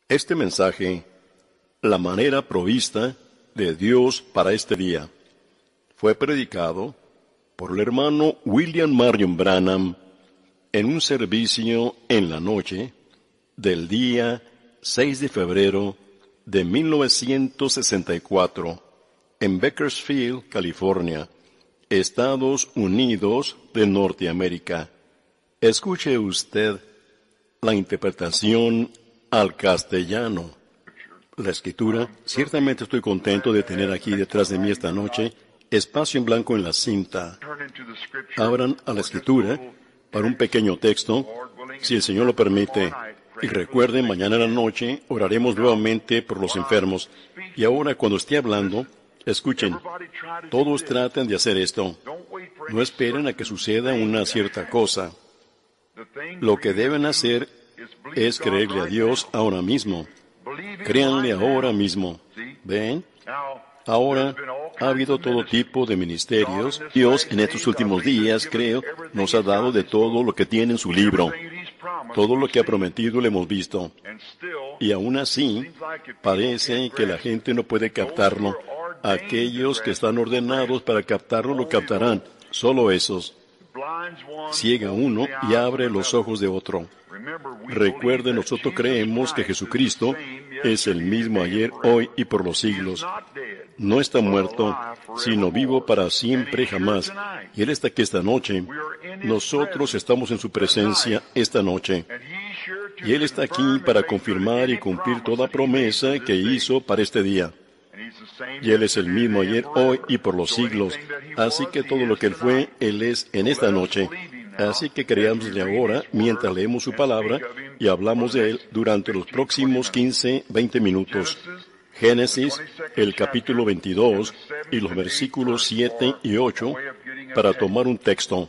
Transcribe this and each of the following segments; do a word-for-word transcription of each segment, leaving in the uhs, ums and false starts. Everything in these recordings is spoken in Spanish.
Este mensaje, la manera provista de Dios para este día, fue predicado por el hermano William Marion Branham en un servicio en la noche del día seis de febrero de mil novecientos sesenta y cuatro en Bakersfield, California, Estados Unidos de Norteamérica. Escuche usted la interpretación al castellano. La escritura, ciertamente estoy contento de tener aquí detrás de mí esta noche espacio en blanco en la cinta. Abran a la escritura para un pequeño texto, si el Señor lo permite. Y recuerden, mañana en la noche oraremos nuevamente por los enfermos. Y ahora, cuando esté hablando, escuchen, todos traten de hacer esto. No esperen a que suceda una cierta cosa. Lo que deben hacer es creerle a Dios ahora mismo. Créanle ahora mismo. ¿Ven? Ahora ha habido todo tipo de ministerios. Dios en estos últimos días, creo, nos ha dado de todo lo que tiene en su libro. Todo lo que ha prometido lo hemos visto. Y aún así, parece que la gente no puede captarlo. Aquellos que están ordenados para captarlo lo captarán. Solo esos. Ciega uno y abre los ojos de otro. Recuerde, nosotros creemos que Jesucristo es el mismo ayer, hoy y por los siglos. No está muerto, sino vivo para siempre jamás. Y Él está aquí esta noche. Nosotros estamos en su presencia esta noche. Y Él está aquí para confirmar y cumplir toda promesa que hizo para este día. Y Él es el mismo ayer, hoy y por los siglos. Así que todo lo que Él fue, Él es en esta noche. Así que creámosle ahora mientras leemos su palabra y hablamos de Él durante los próximos quince, veinte minutos. Génesis, el capítulo veintidós y los versículos siete y ocho, para tomar un texto.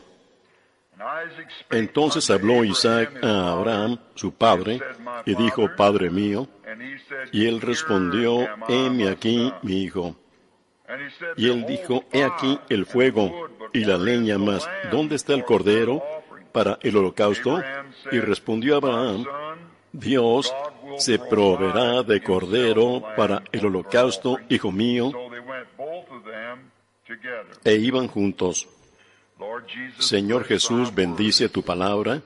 Entonces habló Isaac a Abraham, su padre, y dijo, Padre mío. Y él respondió, heme aquí, mi hijo. Y él dijo, he aquí el fuego y la leña, mas ¿dónde está el cordero para el holocausto? Y respondió Abraham, Dios se proveerá de cordero para el holocausto, hijo mío. E iban juntos. Señor Jesús, bendice tu palabra,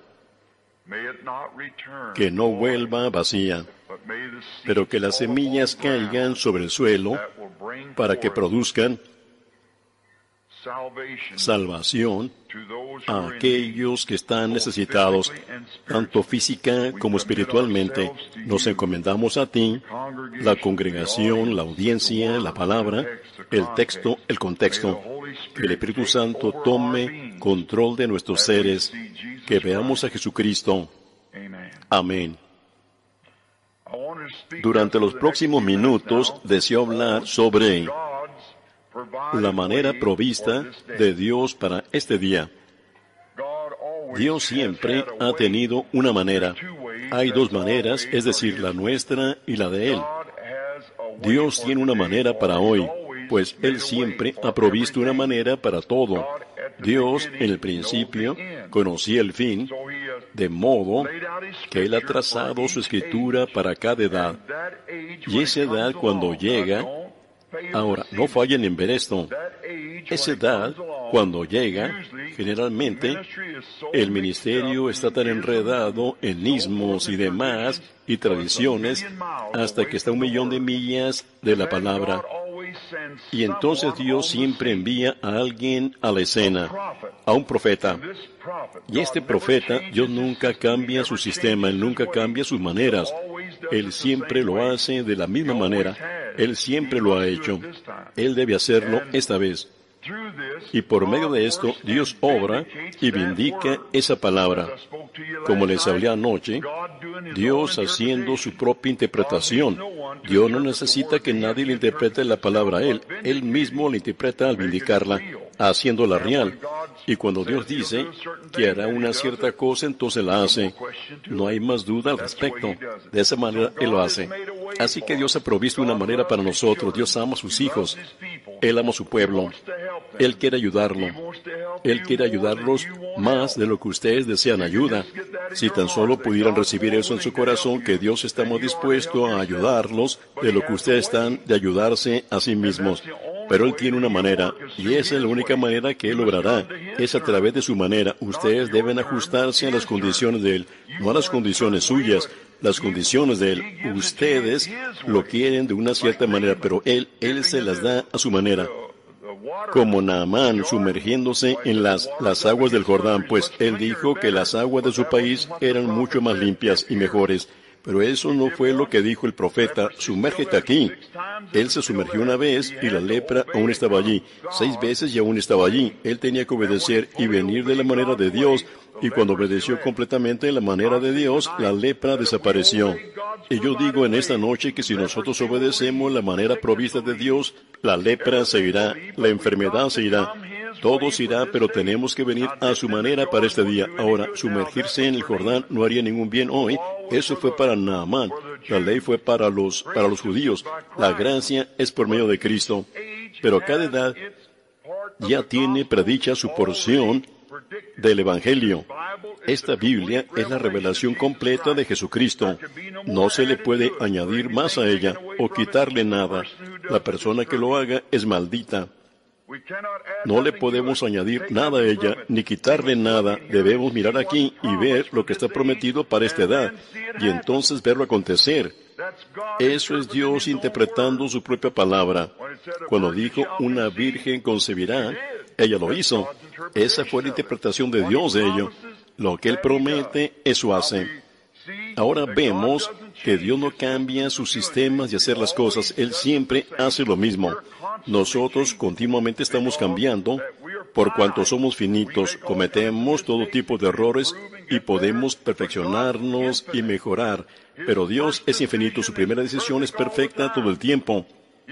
que no vuelva vacía, pero que las semillas caigan sobre el suelo para que produzcan salvación a aquellos que están necesitados, tanto física como espiritualmente. Nos encomendamos a ti, la congregación, la audiencia, la palabra, el texto, el contexto. Que el Espíritu Santo tome control de nuestros seres, que veamos a Jesucristo. Amén. Durante los próximos minutos deseo hablar sobre la manera provista de Dios para este día. Dios siempre ha tenido una manera. Hay dos maneras, es decir, la nuestra y la de Él. Dios tiene una manera para hoy, pues Él siempre ha provisto una manera para todo. Dios, en el principio, conocía el fin, de modo que Él ha trazado su escritura para cada edad. Y esa edad, cuando llega, ahora, no fallen en ver esto, esa edad, cuando llega, generalmente, el ministerio está tan enredado en ismos y demás, y tradiciones, hasta que está a un millón de millas de la palabra. Y entonces Dios siempre envía a alguien a la escena, a un profeta. Y este profeta, Dios nunca cambia su sistema, Él nunca cambia sus maneras. Él siempre lo hace de la misma manera. Él siempre lo ha hecho. Él debe hacerlo esta vez. Y por medio de esto, Dios obra y vindica esa palabra. Como les hablé anoche, Dios haciendo su propia interpretación. Dios no necesita que nadie le interprete la palabra a Él. Él mismo la interpreta al vindicarla, haciéndola real. Y cuando Dios dice que hará una cierta cosa, entonces la hace. No hay más duda al respecto. De esa manera Él lo hace. Así que Dios ha provisto una manera para nosotros. Dios ama a sus hijos. Él ama a su pueblo. Él quiere ayudarlo. Él quiere ayudarlos más de lo que ustedes desean ayuda. Si tan solo pudieran recibir eso en su corazón, que Dios está más dispuesto a ayudarlos de lo que ustedes están de ayudarse a sí mismos. Pero Él tiene una manera, y esa es la única manera que Él logrará. Es a través de su manera. Ustedes deben ajustarse a las condiciones de Él, no a las condiciones suyas, las condiciones de Él. Ustedes lo quieren de una cierta manera, pero Él, Él se las da a su manera. Como Naamán sumergiéndose en las, las aguas del Jordán, pues Él dijo que las aguas de su país eran mucho más limpias y mejores. Pero eso no fue lo que dijo el profeta, sumérgete aquí. Él se sumergió una vez y la lepra aún estaba allí. Seis veces y aún estaba allí. Él tenía que obedecer y venir de la manera de Dios. Y cuando obedeció completamente de la manera de Dios, la lepra desapareció. Y yo digo en esta noche que si nosotros obedecemos la manera provista de Dios, la lepra se irá, la enfermedad se irá. Todo se irá, pero tenemos que venir a su manera para este día. Ahora, sumergirse en el Jordán no haría ningún bien hoy. Eso fue para Naamán. La ley fue para los, para los judíos. La gracia es por medio de Cristo. Pero cada edad ya tiene predicha su porción del Evangelio. Esta Biblia es la revelación completa de Jesucristo. No se le puede añadir más a ella o quitarle nada. La persona que lo haga es maldita. No le podemos añadir nada a ella, ni quitarle nada. Debemos mirar aquí y ver lo que está prometido para esta edad, y entonces verlo acontecer. Eso es Dios interpretando su propia palabra. Cuando dijo, una virgen concebirá, ella lo hizo. Esa fue la interpretación de Dios de ello. Lo que Él promete, eso hace. Ahora vemos que Dios no cambia sus sistemas de hacer las cosas. Él siempre hace lo mismo. Nosotros continuamente estamos cambiando, por cuanto somos finitos, cometemos todo tipo de errores y podemos perfeccionarnos y mejorar. Pero Dios es infinito, su primera decisión es perfecta todo el tiempo.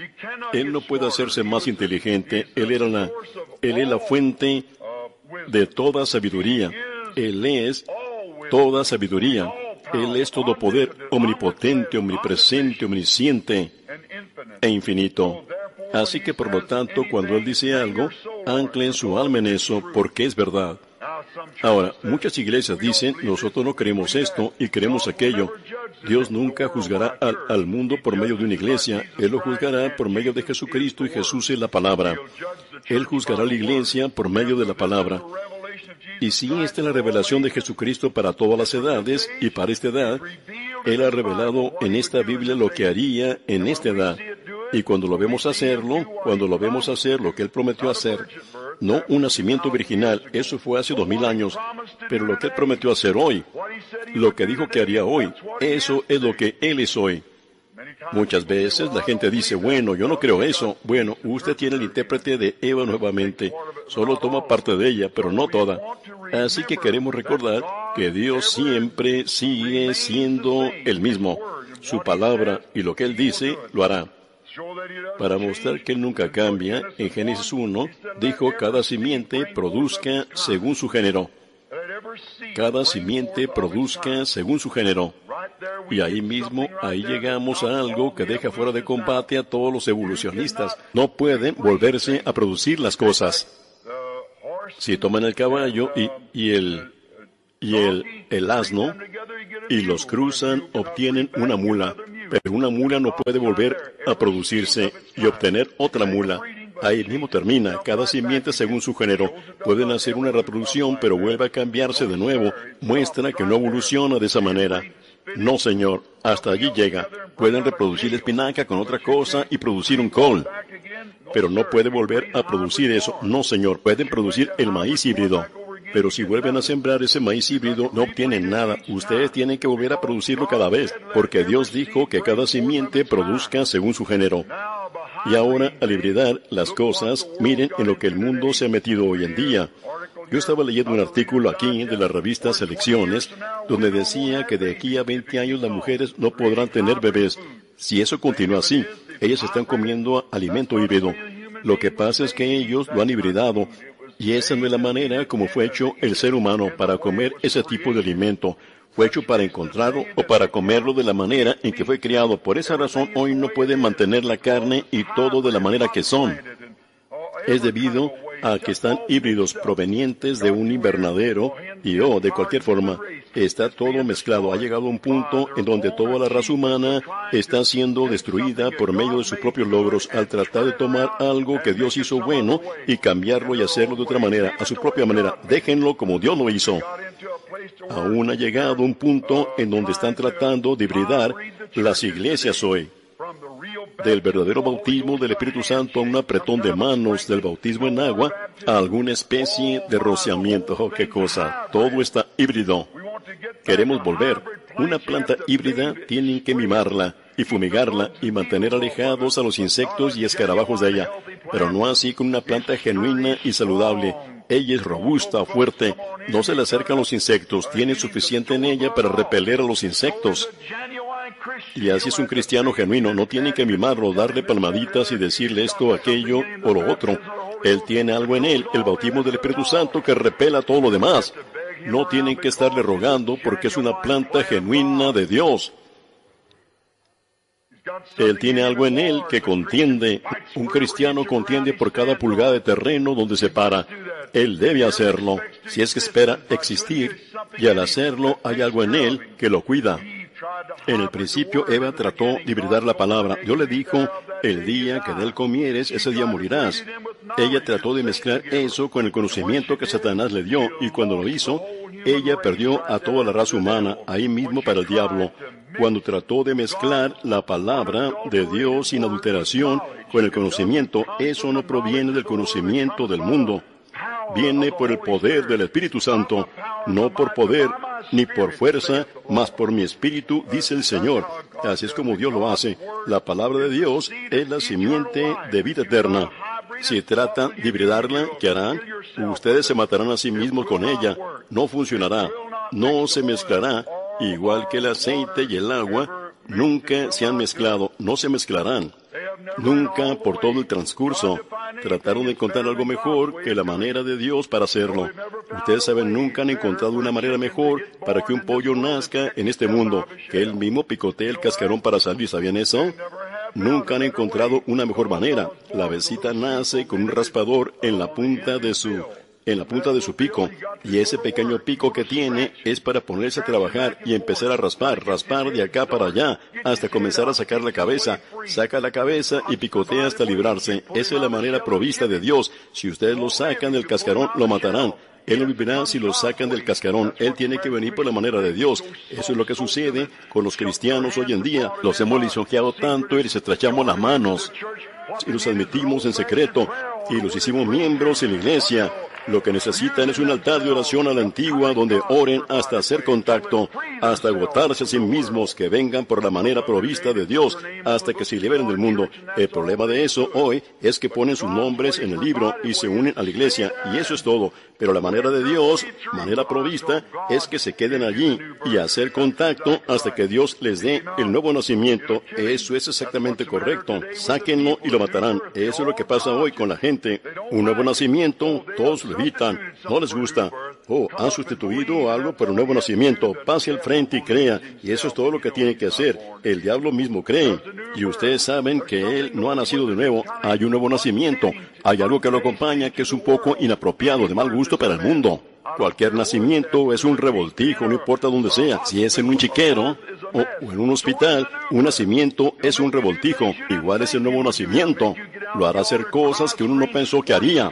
Él no puede hacerse más inteligente. Él era la, Él es la fuente de toda sabiduría. Él es toda sabiduría. Él es todo poder, omnipotente, omnipresente, omnisciente e infinito. Así que, por lo tanto, cuando Él dice algo, anclen su alma en eso, porque es verdad. Ahora, muchas iglesias dicen, nosotros no queremos esto y queremos aquello. Dios nunca juzgará al, al mundo por medio de una iglesia. Él lo juzgará por medio de Jesucristo, y Jesús es la palabra. Él juzgará a la iglesia por medio de la palabra. Y si esta es la revelación de Jesucristo para todas las edades y para esta edad, Él ha revelado en esta Biblia lo que haría en esta edad. Y cuando lo vemos hacerlo, cuando lo vemos hacer lo que Él prometió hacer, no un nacimiento virginal, eso fue hace dos mil años, pero lo que Él prometió hacer hoy, lo que dijo que haría hoy, eso es lo que Él es hoy. Muchas veces la gente dice, bueno, yo no creo eso. Bueno, usted tiene el intérprete de Eva nuevamente. Solo toma parte de ella, pero no toda. Así que queremos recordar que Dios siempre sigue siendo el mismo. Su palabra y lo que Él dice, lo hará. Para mostrar que Él nunca cambia, en Génesis uno, dijo, cada simiente produzca según su género. Cada simiente produzca según su género. Y ahí mismo, ahí llegamos a algo que deja fuera de combate a todos los evolucionistas. No pueden volverse a producir las cosas. Si toman el caballo y, y el, y el, el asno y los cruzan, obtienen una mula. Pero una mula no puede volver a producirse y obtener otra mula. Ahí mismo termina. Cada simiente según su género. Pueden hacer una reproducción, pero vuelve a cambiarse de nuevo. Muestra que no evoluciona de esa manera. No, señor. Hasta allí llega. Pueden reproducir la espinaca con otra cosa y producir un col. Pero no puede volver a producir eso. No, señor. Pueden producir el maíz híbrido. Pero si vuelven a sembrar ese maíz híbrido, no obtienen nada. Ustedes tienen que volver a producirlo cada vez, porque Dios dijo que cada simiente produzca según su género. Y ahora, al hibridar las cosas, miren en lo que el mundo se ha metido hoy en día. Yo estaba leyendo un artículo aquí de la revista Selecciones, donde decía que de aquí a veinte años las mujeres no podrán tener bebés. Si eso continúa así, ellas están comiendo alimento híbrido. Lo que pasa es que ellos lo han hibridado. Y esa no es la manera como fue hecho el ser humano para comer ese tipo de alimento. Fue hecho para encontrarlo o para comerlo de la manera en que fue criado. Por esa razón hoy no pueden mantener la carne y todo de la manera que son. Es debido a que están híbridos provenientes de un invernadero y oh, de cualquier forma, está todo mezclado. Ha llegado a un punto en donde toda la raza humana está siendo destruida por medio de sus propios logros al tratar de tomar algo que Dios hizo bueno y cambiarlo y hacerlo de otra manera, a su propia manera. Déjenlo como Dios lo hizo. Aún ha llegado un punto en donde están tratando de hibridar las iglesias hoy. Del verdadero bautismo del Espíritu Santo a un apretón de manos, del bautismo en agua a alguna especie de rociamiento. Oh, qué cosa. Todo está híbrido. Queremos volver. Una planta híbrida tienen que mimarla y fumigarla y mantener alejados a los insectos y escarabajos de ella. Pero no así con una planta genuina y saludable. Ella es robusta, fuerte. No se le acercan los insectos. Tiene suficiente en ella para repeler a los insectos. Y así es un cristiano genuino. No tienen que mimarlo, darle palmaditas y decirle esto, aquello o lo otro. Él tiene algo en él, el bautismo del Espíritu Santo, que repela todo lo demás. No tienen que estarle rogando porque es una planta genuina de Dios. Él tiene algo en él que contiende. Un cristiano contiende por cada pulgada de terreno donde se para. Él debe hacerlo, si es que espera existir, y al hacerlo hay algo en él que lo cuida. En el principio, Eva trató de hibridar la palabra. Dios le dijo, el día que de él comieres, ese día morirás. Ella trató de mezclar eso con el conocimiento que Satanás le dio, y cuando lo hizo, ella perdió a toda la raza humana, ahí mismo para el diablo. Cuando trató de mezclar la palabra de Dios sin adulteración con el conocimiento, eso no proviene del conocimiento del mundo. Viene por el poder del Espíritu Santo, no por poder ni por fuerza, mas por mi espíritu, dice el Señor. Así es como Dios lo hace. La palabra de Dios es la simiente de vida eterna. Si tratan de hibridarla, ¿qué harán? Ustedes se matarán a sí mismos con ella. No funcionará. No se mezclará. Igual que el aceite y el agua, nunca se han mezclado. No se mezclarán. Nunca por todo el transcurso. Trataron de encontrar algo mejor que la manera de Dios para hacerlo. Ustedes saben, nunca han encontrado una manera mejor para que un pollo nazca en este mundo, que él mismo picotee el cascarón para salir. ¿Sabían eso? Nunca han encontrado una mejor manera. La avecita nace con un raspador en la punta de su... en la punta de su pico, y ese pequeño pico que tiene es para ponerse a trabajar y empezar a raspar, raspar de acá para allá, hasta comenzar a sacar la cabeza. Saca la cabeza y picotea hasta librarse. Esa es la manera provista de Dios. Si ustedes lo sacan del cascarón, lo matarán. Él no vivirá si lo sacan del cascarón. Él tiene que venir por la manera de Dios. Eso es lo que sucede con los cristianos hoy en día. Los hemos lisonjeado tanto y les estrechamos las manos. Y los admitimos en secreto. Y los hicimos miembros en la iglesia. Lo que necesitan es un altar de oración a la antigua donde oren hasta hacer contacto, hasta agotarse a sí mismos, que vengan por la manera provista de Dios, hasta que se liberen del mundo. El problema de eso hoy es que ponen sus nombres en el libro y se unen a la iglesia, y eso es todo. Pero la manera de Dios, manera provista, es que se queden allí y hacer contacto hasta que Dios les dé el nuevo nacimiento. Eso es exactamente correcto. Sáquenlo y lo matarán. Eso es lo que pasa hoy con la gente. Un nuevo nacimiento, todos lo evitan. No les gusta. Oh, han sustituido algo por un nuevo nacimiento. Pase al frente y crea. Y eso es todo lo que tiene que hacer. El diablo mismo cree. Y ustedes saben que él no ha nacido de nuevo. Hay un nuevo nacimiento. Hay algo que lo acompaña que es un poco inapropiado, de mal gusto para el mundo. Cualquier nacimiento es un revoltijo, no importa dónde sea. Si es en un chiquero o, o en un hospital, un nacimiento es un revoltijo. Igual es el nuevo nacimiento. Lo hará hacer cosas que uno no pensó que haría.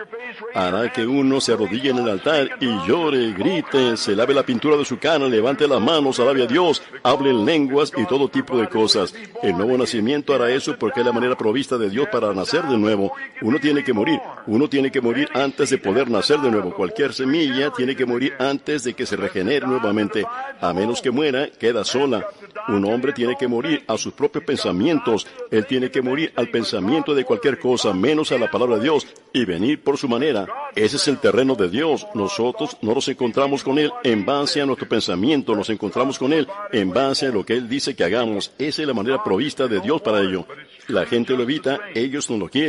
Hará que uno se arrodille en el altar y llore, grite, se lave la pintura de su cara, levante las manos, alabe a Dios, hable en lenguas y todo tipo de cosas. El nuevo nacimiento hará eso porque es la manera provista de Dios para nacer de nuevo. Uno tiene que morir. Uno tiene que morir antes de poder nacer de nuevo. Cualquier semilla tiene que morir antes de que se regenere nuevamente. A menos que muera, queda sola. Un hombre tiene que morir a sus propios pensamientos. Él tiene que morir al pensamiento de cualquier cosa, menos a la palabra de Dios, y venir por su manera. Ese es el terreno de Dios. Nosotros no nos encontramos con Él en base a nuestro pensamiento, nos encontramos con Él en base a lo que Él dice que hagamos. Esa es la manera provista de Dios para ello. La gente lo evita, ellos no lo quieren,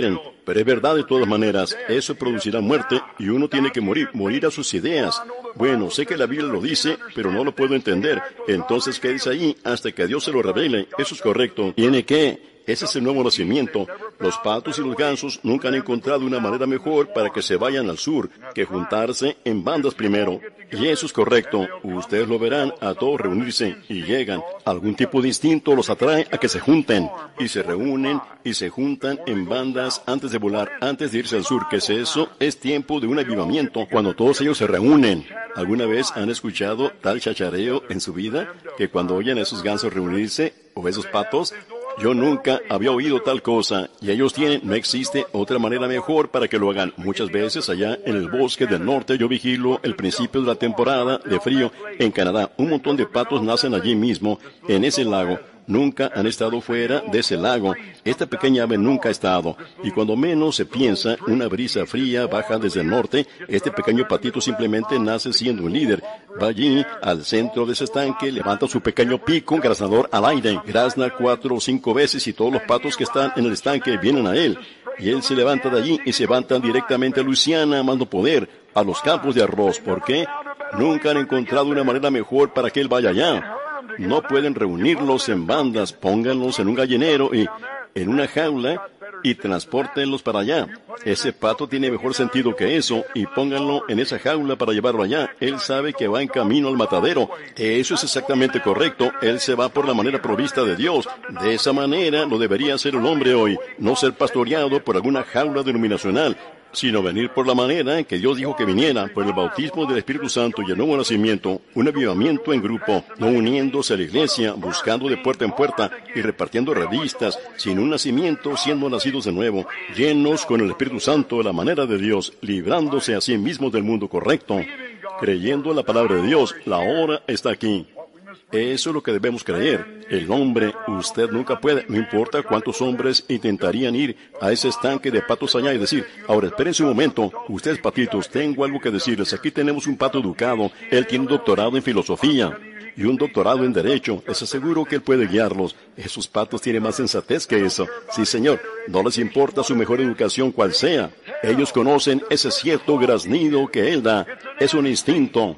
Pero es verdad de todas maneras, eso producirá muerte y uno tiene que morir, morir a sus ideas. Bueno, sé que la Biblia lo dice, pero no lo puedo entender. Entonces, ¿qué dice ahí? Hasta que Dios se lo revele. Eso es correcto. Tiene que... Ese es el nuevo nacimiento. Los patos y los gansos nunca han encontrado una manera mejor para que se vayan al sur que juntarse en bandas primero. Y eso es correcto. Ustedes lo verán a todos reunirse y llegan. Algún tipo de instinto los atrae a que se junten. Y se reúnen y se juntan en bandas antes de volar, antes de irse al sur. ¿Qué es eso? Es tiempo de un avivamiento cuando todos ellos se reúnen. ¿Alguna vez han escuchado tal chachareo en su vida? Que cuando oyen a esos gansos reunirse o esos patos, yo nunca había oído tal cosa, y ellos tienen, no existe otra manera mejor para que lo hagan. Muchas veces allá en el bosque del norte yo vigilo el principio de la temporada de frío en Canadá. Un montón de patos nacen allí mismo, en ese lago. Nunca han estado fuera de ese lago. Esta pequeña ave nunca ha estado. Y cuando menos se piensa, una brisa fría baja desde el norte. Este pequeño patito simplemente nace siendo un líder. Va allí, al centro de ese estanque, levanta su pequeño pico graznador al aire. Grazna cuatro o cinco veces y todos los patos que están en el estanque vienen a él. Y él se levanta de allí y se levantan directamente a Luisiana, amando poder, a los campos de arroz. ¿Por qué? Nunca han encontrado una manera mejor para que él vaya allá. No pueden reunirlos en bandas, pónganlos en un gallinero y en una jaula y transpórtenlos para allá. Ese pato tiene mejor sentido que eso y pónganlo en esa jaula para llevarlo allá. Él sabe que va en camino al matadero. Eso es exactamente correcto. Él se va por la manera provista de Dios. De esa manera lo debería hacer el hombre hoy, no ser pastoreado por alguna jaula denominacional, sino venir por la manera en que Dios dijo que viniera, por el bautismo del Espíritu Santo y el nuevo nacimiento, un avivamiento en grupo, no uniéndose a la iglesia, buscando de puerta en puerta y repartiendo revistas, sin un nacimiento, siendo nacidos de nuevo, llenos con el Espíritu Santo de la manera de Dios, librándose a sí mismos del mundo correcto, creyendo en la palabra de Dios. La hora está aquí. Eso es lo que debemos creer. El hombre, usted nunca puede, no importa cuántos hombres intentarían ir a ese estanque de patos allá y decir, ahora espérense un momento, ustedes patitos, tengo algo que decirles. Aquí tenemos un pato educado, él tiene un doctorado en filosofía y un doctorado en derecho. Les aseguro que él puede guiarlos. Esos patos tienen más sensatez que eso. Sí, señor, no les importa su mejor educación cual sea. Ellos conocen ese cierto graznido que él da. Es un instinto.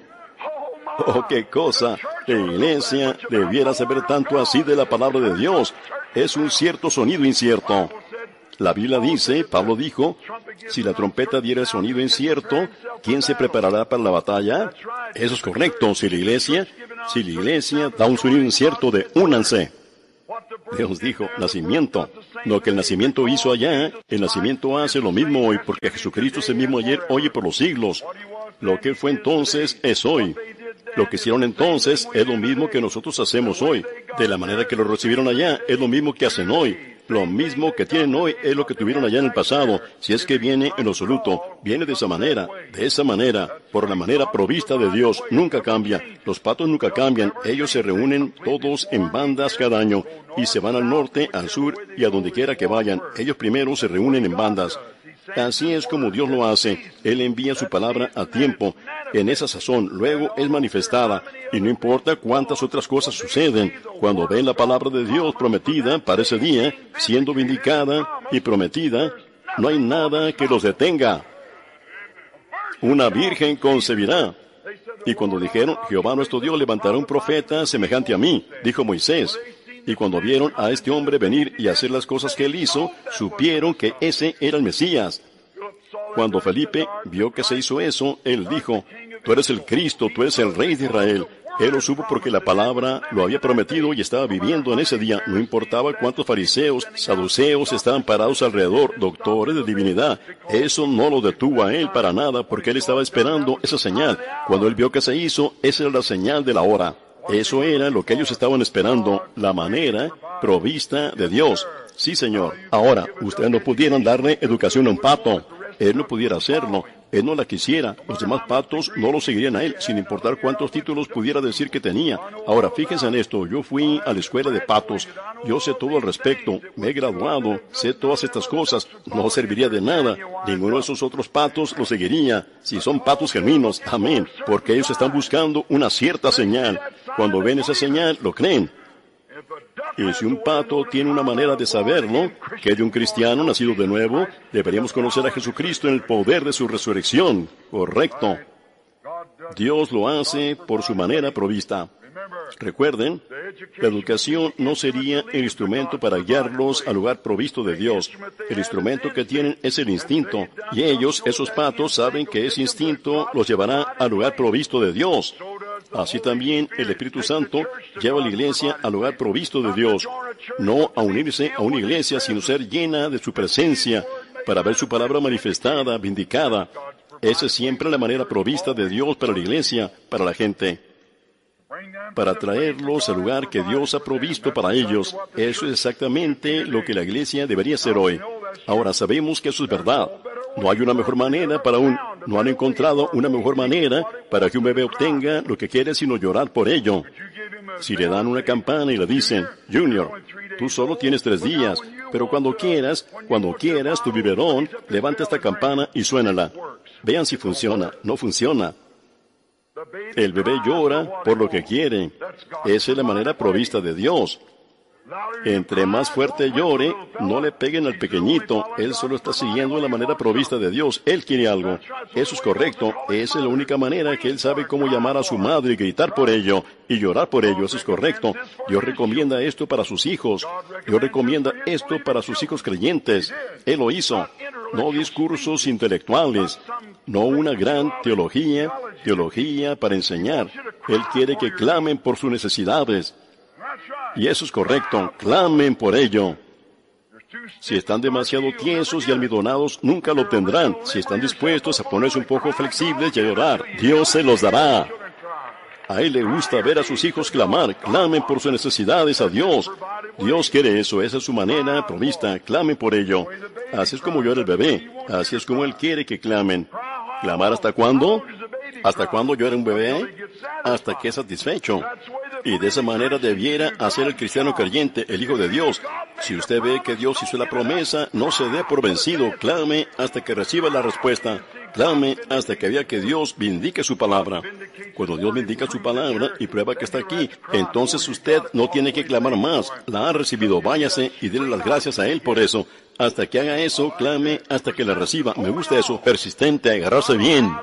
Oh, qué cosa. La iglesia debiera saber tanto así de la palabra de Dios. Es un cierto sonido incierto. La Biblia dice, Pablo dijo, si la trompeta diera sonido incierto, ¿quién se preparará para la batalla? Eso es correcto. Si la iglesia, si la iglesia da un sonido incierto de únanse. Dios dijo, nacimiento. Lo que el nacimiento hizo allá, el nacimiento hace lo mismo hoy, porque Jesucristo es el mismo ayer, hoy y por los siglos. Lo que él fue entonces es hoy. Lo que hicieron entonces es lo mismo que nosotros hacemos hoy. De la manera que lo recibieron allá, es lo mismo que hacen hoy. Lo mismo que tienen hoy es lo que tuvieron allá en el pasado. Si es que viene en lo absoluto, viene de esa manera, de esa manera, por la manera provista de Dios. Nunca cambia. Los patos nunca cambian. Ellos se reúnen todos en bandas cada año y se van al norte, al sur y a donde quiera que vayan. Ellos primero se reúnen en bandas. Así es como Dios lo hace. Él envía su palabra a tiempo. En esa sazón, luego es manifestada. Y no importa cuántas otras cosas suceden, cuando ven la palabra de Dios prometida para ese día, siendo vindicada y prometida, no hay nada que los detenga. Una virgen concebirá. Y cuando dijeron, Jehová nuestro Dios levantará un profeta semejante a mí, dijo Moisés. Y cuando vieron a este hombre venir y hacer las cosas que él hizo, supieron que ese era el Mesías. Cuando Felipe vio que se hizo eso, él dijo, tú eres el Cristo, tú eres el Rey de Israel. Él lo supo porque la palabra lo había prometido y estaba viviendo en ese día. No importaba cuántos fariseos, saduceos estaban parados alrededor, doctores de divinidad. Eso no lo detuvo a él para nada, porque él estaba esperando esa señal. Cuando él vio que se hizo, esa era la señal de la hora. Eso era lo que ellos estaban esperando, la manera provista de Dios. Sí, señor. Ahora, ustedes no pudieran darle educación a un pato. Él no pudiera hacerlo. Él no la quisiera. Los demás patos no lo seguirían a él, sin importar cuántos títulos pudiera decir que tenía. Ahora, fíjense en esto. Yo fui a la escuela de patos. Yo sé todo al respecto. Me he graduado. Sé todas estas cosas. No serviría de nada. Ninguno de esos otros patos lo seguiría. Si son patos genuinos. Amén. Porque ellos están buscando una cierta señal. Cuando ven esa señal, lo creen. Y si un pato tiene una manera de saberlo, que de un cristiano nacido de nuevo, deberíamos conocer a Jesucristo en el poder de su resurrección. Correcto. Dios lo hace por su manera provista. Recuerden, la educación no sería el instrumento para guiarlos al lugar provisto de Dios. El instrumento que tienen es el instinto, y ellos, esos patos, saben que ese instinto los llevará al lugar provisto de Dios. Así también el Espíritu Santo lleva a la iglesia al lugar provisto de Dios, no a unirse a una iglesia, sino ser llena de su presencia, para ver su palabra manifestada, vindicada. Esa es siempre la manera provista de Dios para la iglesia, para la gente. Para traerlos al lugar que Dios ha provisto para ellos. Eso es exactamente lo que la iglesia debería hacer hoy. Ahora sabemos que eso es verdad. No hay una mejor manera para un... No han encontrado una mejor manera para que un bebé obtenga lo que quiere sino llorar por ello. Si le dan una campana y le dicen, Junior, tú solo tienes tres días, pero cuando quieras, cuando quieras tu biberón, levanta esta campana y suénala. Vean si funciona. No funciona. El bebé llora por lo que quiere. Esa es la manera provista de Dios. Entre más fuerte llore, no le peguen al pequeñito. Él solo está siguiendo la manera provista de Dios. Él quiere algo. Eso es correcto. Esa es la única manera que él sabe cómo llamar a su madre y gritar por ello y llorar por ello. Eso es correcto. Dios recomienda esto para sus hijos. Dios recomienda esto para sus hijos creyentes. Él lo hizo. No discursos intelectuales. No una gran teología, teología para enseñar. Él quiere que clamen por sus necesidades. Y eso es correcto. Clamen por ello. Si están demasiado tiesos y almidonados, nunca lo obtendrán. Si están dispuestos a ponerse un poco flexibles y a llorar, Dios se los dará. A Él le gusta ver a sus hijos clamar. Clamen por sus necesidades a Dios. Dios quiere eso. Esa es su manera provista. Clamen por ello. Así es como llora el bebé. Así es como Él quiere que clamen. ¿Clamar hasta cuándo? ¿Hasta cuándo llora un bebé? Hasta que es satisfecho. Y de esa manera debiera hacer el cristiano creyente, el Hijo de Dios. Si usted ve que Dios hizo la promesa, no se dé por vencido. Clame hasta que reciba la respuesta. Clame hasta que vea que Dios vindique su palabra. Cuando Dios vindica su palabra y prueba que está aquí, entonces usted no tiene que clamar más. La ha recibido. Váyase y dele las gracias a Él por eso. Hasta que haga eso, clame hasta que la reciba. Me gusta eso. Persistente, agarrarse bien.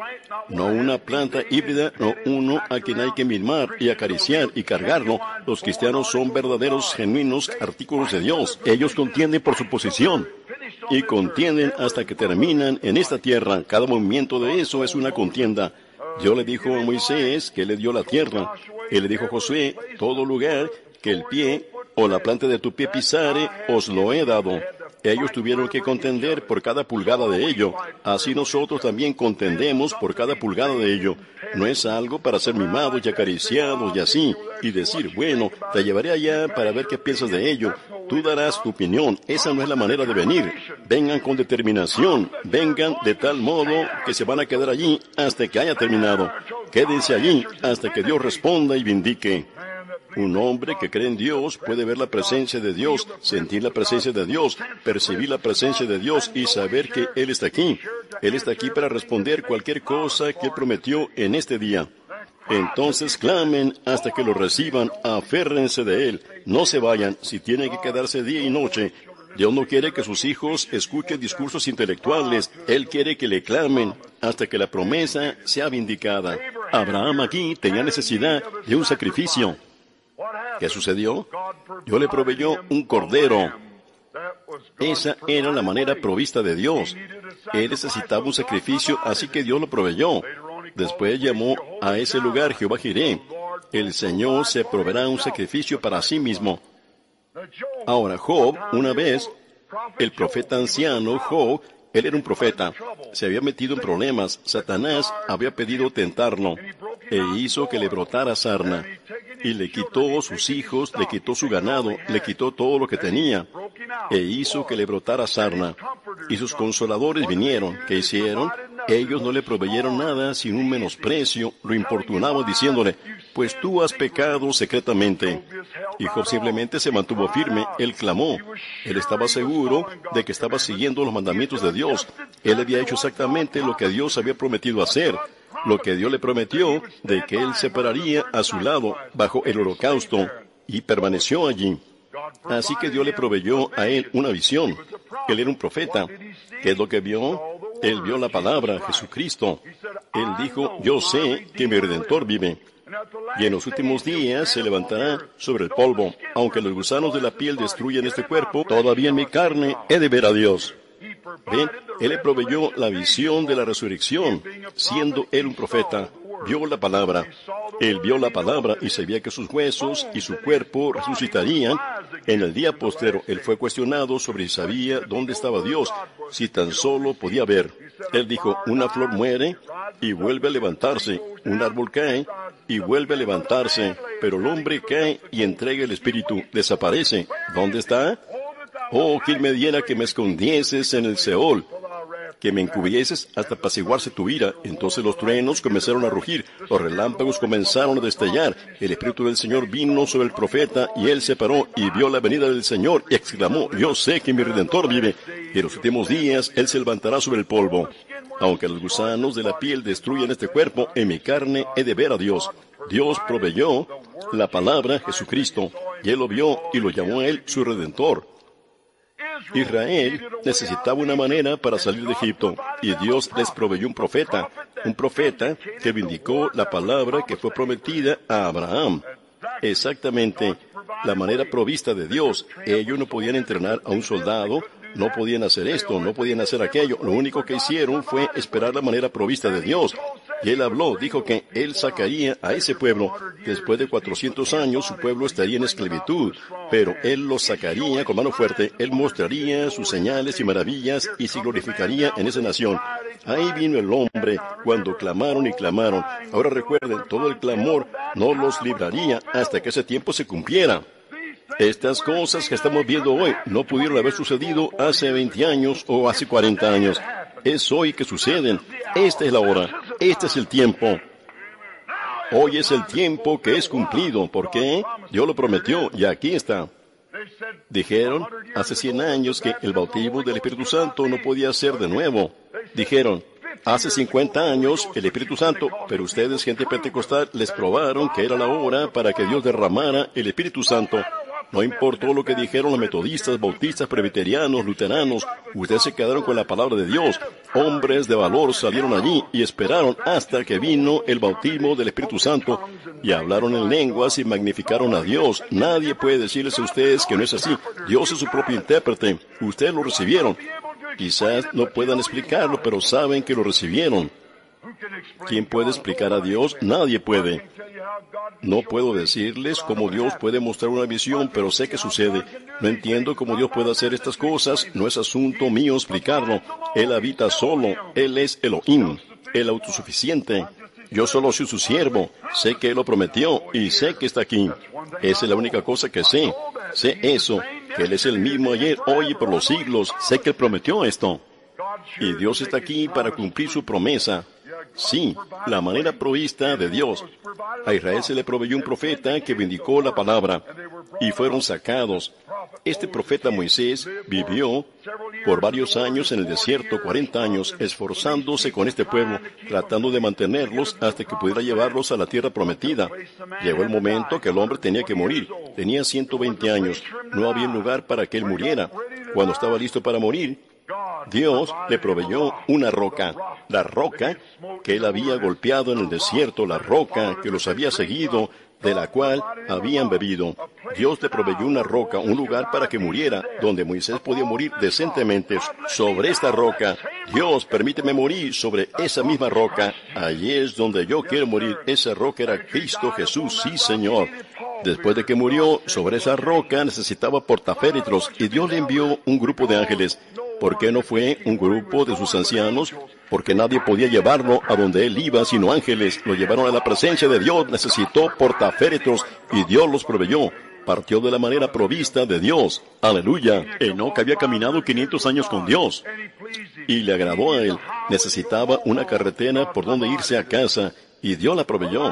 No una planta híbrida, no uno a quien hay que mimar y acariciar y cargarlo. Los cristianos son verdaderos, genuinos artículos de Dios. Ellos contienden por su posición y contienden hasta que terminan en esta tierra. Cada movimiento de eso es una contienda. Dios le dijo a Moisés que le dio la tierra. Él le dijo a Josué, todo lugar que el pie o la planta de tu pie pisare, os lo he dado. Ellos tuvieron que contender por cada pulgada de ello. Así nosotros también contendemos por cada pulgada de ello. No es algo para ser mimados y acariciados y así, y decir, bueno, te llevaré allá para ver qué piensas de ello. Tú darás tu opinión. Esa no es la manera de venir. Vengan con determinación. Vengan de tal modo que se van a quedar allí hasta que haya terminado. Quédense allí hasta que Dios responda y vindique. Un hombre que cree en Dios puede ver la presencia de Dios, sentir la presencia de Dios, percibir la presencia de Dios y saber que Él está aquí. Él está aquí para responder cualquier cosa que Él prometió en este día. Entonces clamen hasta que lo reciban, aférrense de Él, no se vayan, si tienen que quedarse día y noche. Dios no quiere que sus hijos escuchen discursos intelectuales, Él quiere que le clamen hasta que la promesa sea vindicada. Abraham aquí tenía necesidad de un sacrificio. ¿Qué sucedió? Dios le proveyó un cordero. Esa era la manera provista de Dios. Él necesitaba un sacrificio, así que Dios lo proveyó. Después llamó a ese lugar Jehová Jireh. El Señor se proveerá un sacrificio para sí mismo. Ahora, Job, una vez, el profeta anciano, Job, él era un profeta, se había metido en problemas. Satanás había pedido tentarlo e hizo que le brotara sarna. Y le quitó sus hijos, le quitó su ganado, le quitó todo lo que tenía, e hizo que le brotara sarna. Y sus consoladores vinieron. ¿Qué hicieron? Ellos no le proveyeron nada sin un menosprecio, lo importunaban diciéndole, pues tú has pecado secretamente. Y Job simplemente se mantuvo firme, él clamó. Él estaba seguro de que estaba siguiendo los mandamientos de Dios. Él había hecho exactamente lo que Dios había prometido hacer. Lo que Dios le prometió, de que Él se pararía a su lado bajo el holocausto. y permaneció allí. Así que Dios le proveyó a él una visión. Él era un profeta. ¿Qué es lo que vio? Él vio la palabra, Jesucristo. Él dijo, yo sé que mi Redentor vive. Y en los últimos días se levantará sobre el polvo. Aunque los gusanos de la piel destruyan este cuerpo, todavía en mi carne he de ver a Dios. ¿Ven? Él le proveyó la visión de la resurrección, siendo él un profeta. Vio la palabra. Él vio la palabra y sabía que sus huesos y su cuerpo resucitarían. En el día postero, él fue cuestionado sobre si sabía dónde estaba Dios, si tan solo podía ver. Él dijo, una flor muere y vuelve a levantarse, un árbol cae y vuelve a levantarse, pero el hombre cae y entrega el espíritu, desaparece. ¿Dónde está? Oh, que me diera que me escondieses en el Seol, que me encubrieses hasta apaciguarse tu ira. Entonces los truenos comenzaron a rugir, los relámpagos comenzaron a destellar. El Espíritu del Señor vino sobre el profeta, y él se paró y vio la venida del Señor, y exclamó, yo sé que mi Redentor vive, y en los últimos días él se levantará sobre el polvo. Aunque los gusanos de la piel destruyan este cuerpo, en mi carne he de ver a Dios. Dios proveyó la palabra, Jesucristo, y él lo vio y lo llamó a él su Redentor. Israel necesitaba una manera para salir de Egipto, y Dios les proveyó un profeta, un profeta que vindicó la palabra que fue prometida a Abraham. Exactamente, la manera provista de Dios. Ellos no podían entrenar a un soldado, no podían hacer esto, no podían hacer aquello. Lo único que hicieron fue esperar la manera provista de Dios. Y él habló, dijo que él sacaría a ese pueblo. Después de cuatrocientos años, su pueblo estaría en esclavitud, pero él los sacaría con mano fuerte. Él mostraría sus señales y maravillas y se glorificaría en esa nación. Ahí vino el hombre cuando clamaron y clamaron. Ahora recuerden, todo el clamor no los libraría hasta que ese tiempo se cumpliera. Estas cosas que estamos viendo hoy no pudieron haber sucedido hace veinte años o hace cuarenta años. Es hoy que suceden. Esta es la hora. Este es el tiempo. Hoy es el tiempo que es cumplido. ¿Por qué? Dios lo prometió y aquí está. Dijeron hace cien años que el bautismo del Espíritu Santo no podía ser de nuevo. Dijeron hace cincuenta años el Espíritu Santo, pero ustedes, gente pentecostal, les probaron que era la hora para que Dios derramara el Espíritu Santo. No importó lo que dijeron los metodistas, bautistas, presbiterianos, luteranos, ustedes se quedaron con la palabra de Dios. Hombres de valor salieron allí y esperaron hasta que vino el bautismo del Espíritu Santo y hablaron en lenguas y magnificaron a Dios. Nadie puede decirles a ustedes que no es así. Dios es su propio intérprete. Ustedes lo recibieron. Quizás no puedan explicarlo, pero saben que lo recibieron. ¿Quién puede explicar a Dios? Nadie puede. No puedo decirles cómo Dios puede mostrar una visión, pero sé que sucede. No entiendo cómo Dios puede hacer estas cosas. No es asunto mío explicarlo. Él habita solo. Él es Elohim, el autosuficiente. Yo solo soy su siervo. Sé que Él lo prometió y sé que está aquí. Esa es la única cosa que sé. Sé eso, que Él es el mismo ayer, hoy y por los siglos. Sé que Él prometió esto. Y Dios está aquí para cumplir su promesa. Sí, la manera provista de Dios. A Israel se le proveyó un profeta que vindicó la palabra, y fueron sacados. Este profeta Moisés vivió por varios años en el desierto, cuarenta años, esforzándose con este pueblo, tratando de mantenerlos hasta que pudiera llevarlos a la tierra prometida. Llegó el momento que el hombre tenía que morir. Tenía ciento veinte años. No había lugar para que él muriera. Cuando estaba listo para morir, Dios le proveyó una roca, la roca que él había golpeado en el desierto, la roca que los había seguido, de la cual habían bebido. Dios le proveyó una roca, un lugar para que muriera, donde Moisés podía morir decentemente. Sobre esta roca, Dios, permíteme morir sobre esa misma roca. Allí es donde yo quiero morir. Esa roca era Cristo Jesús, sí, Señor. Después de que murió, sobre esa roca necesitaba portaféretros, y Dios le envió un grupo de ángeles. ¿Por qué no fue un grupo de sus ancianos? Porque nadie podía llevarlo a donde él iba, sino ángeles. Lo llevaron a la presencia de Dios. Necesitó portaféretros y Dios los proveyó. Partió de la manera provista de Dios. Aleluya. Enoc había caminado quinientos años con Dios y le agradó a él. Necesitaba una carretera por donde irse a casa y Dios la proveyó.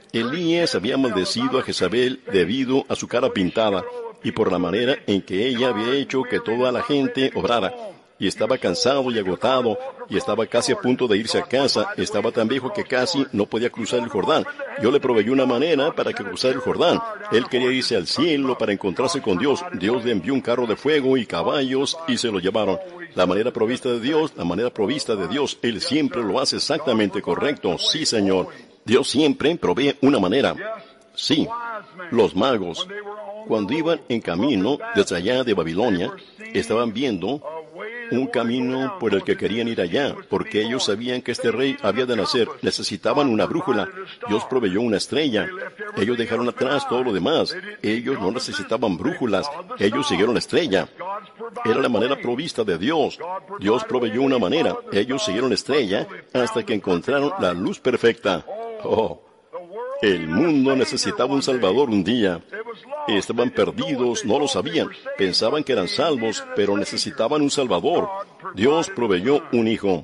Elías había maldecido a Jezabel debido a su cara pintada y por la manera en que ella había hecho que toda la gente obrara. y estaba cansado y agotado, y estaba casi a punto de irse a casa. Estaba tan viejo que casi no podía cruzar el Jordán. Yo le proveí una manera para que cruzara el Jordán. Él quería irse al cielo para encontrarse con Dios. Dios le envió un carro de fuego y caballos y se lo llevaron. La manera provista de Dios, la manera provista de Dios, Él siempre lo hace exactamente correcto. Sí, Señor. Dios siempre provee una manera. Sí, los magos, cuando iban en camino desde allá de Babilonia, estaban viendo un camino por el que querían ir allá, porque ellos sabían que este rey había de nacer. Necesitaban una brújula. Dios proveyó una estrella. Ellos dejaron atrás todo lo demás. Ellos no necesitaban brújulas. Ellos siguieron la estrella. Era la manera provista de Dios. Dios proveyó una manera. Ellos siguieron la estrella hasta que encontraron la luz perfecta. Oh, el mundo necesitaba un Salvador un día. Estaban perdidos, no lo sabían. Pensaban que eran salvos, pero necesitaban un Salvador. Dios proveyó un hijo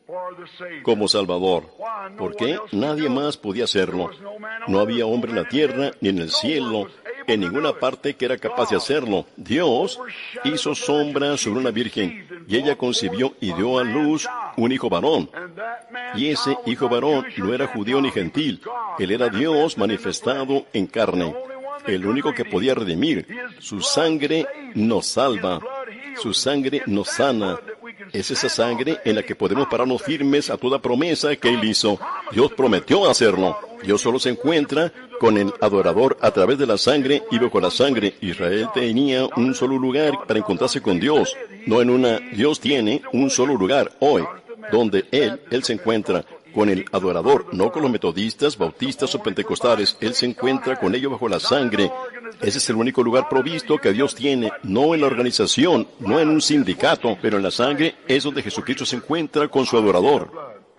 como Salvador. ¿Por qué? Nadie más podía hacerlo. No había hombre en la tierra, ni en el cielo, en ninguna parte que era capaz de hacerlo. Dios hizo sombra sobre una virgen, y ella concibió y dio a luz un hijo varón. Y ese hijo varón no era judío ni gentil. Él era Dios manifestado en carne. El único que podía redimir. Su sangre nos salva. Su sangre nos sana. Es esa sangre en la que podemos pararnos firmes a toda promesa que Él hizo. Dios prometió hacerlo. Dios solo se encuentra con el adorador a través de la sangre y bajo la sangre. Israel tenía un solo lugar para encontrarse con Dios. No en una... Dios tiene un solo lugar hoy, donde Él, Él se encuentra con el adorador, no con los metodistas, bautistas o pentecostales. Él se encuentra con ellos bajo la sangre. Ese es el único lugar provisto que Dios tiene, no en la organización, no en un sindicato, pero en la sangre es donde Jesucristo se encuentra con su adorador.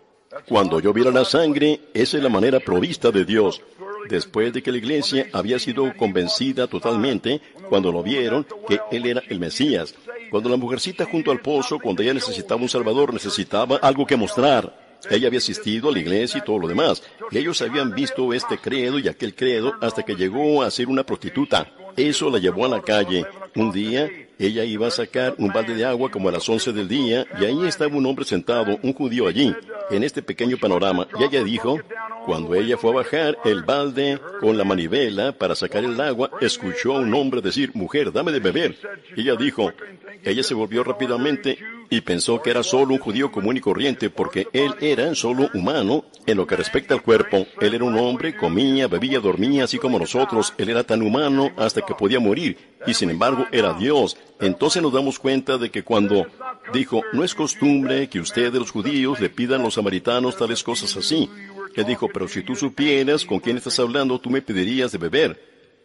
Cuando yo viera la sangre, esa es la manera provista de Dios. Después de que la iglesia había sido convencida totalmente, cuando lo vieron, que Él era el Mesías. Cuando la mujercita junto al pozo, cuando ella necesitaba un Salvador, necesitaba algo que mostrar. Ella había asistido a la iglesia y todo lo demás. Y ellos habían visto este credo y aquel credo hasta que llegó a ser una prostituta. Eso la llevó a la calle. Un día, ella iba a sacar un balde de agua como a las once del día, y ahí estaba un hombre sentado, un judío allí, en este pequeño panorama. Y ella dijo, cuando ella fue a bajar el balde con la manivela para sacar el agua, escuchó a un hombre decir, mujer, dame de beber. Y ella dijo, ella se volvió rápidamente y pensó que era solo un judío común y corriente, porque él era solo humano en lo que respecta al cuerpo. Él era un hombre, comía, bebía, dormía, así como nosotros. Él era tan humano hasta que podía morir, y sin embargo era Dios. Entonces nos damos cuenta de que cuando dijo, no es costumbre que ustedes los judíos le pidan a los samaritanos tales cosas así. Él dijo, pero si tú supieras con quién estás hablando, tú me pedirías de beber.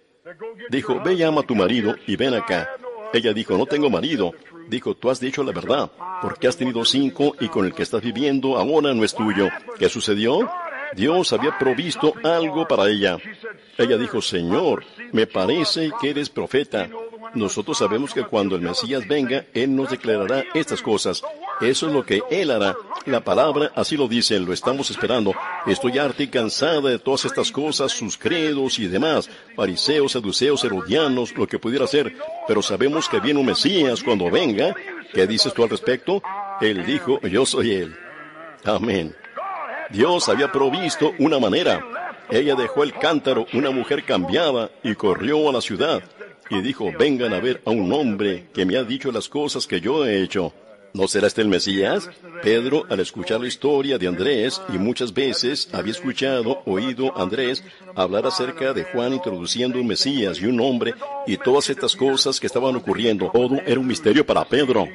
Dijo, ve y ama a tu marido y ven acá. Ella dijo, no tengo marido. Dijo, tú has dicho la verdad, porque has tenido cinco y con el que estás viviendo ahora no es tuyo. ¿Qué sucedió? Dios había provisto algo para ella. Ella dijo, Señor, me parece que eres profeta. Nosotros sabemos que cuando el Mesías venga, Él nos declarará estas cosas. Eso es lo que Él hará. La palabra así lo dice, lo estamos esperando. Estoy harta y cansada de todas estas cosas, sus credos y demás, fariseos, saduceos, herodianos, lo que pudiera ser. Pero sabemos que viene un Mesías cuando venga. ¿Qué dices tú al respecto? Él dijo, yo soy Él. Amén. Dios había provisto una manera. Ella dejó el cántaro, una mujer cambiada, y corrió a la ciudad. Y dijo, vengan a ver a un hombre que me ha dicho las cosas que yo he hecho. ¿No será este el Mesías? Pedro, al escuchar la historia de Andrés, y muchas veces había escuchado, oído a Andrés hablar acerca de Juan introduciendo un Mesías y un hombre, y todas estas cosas que estaban ocurriendo, todo era un misterio para Pedro.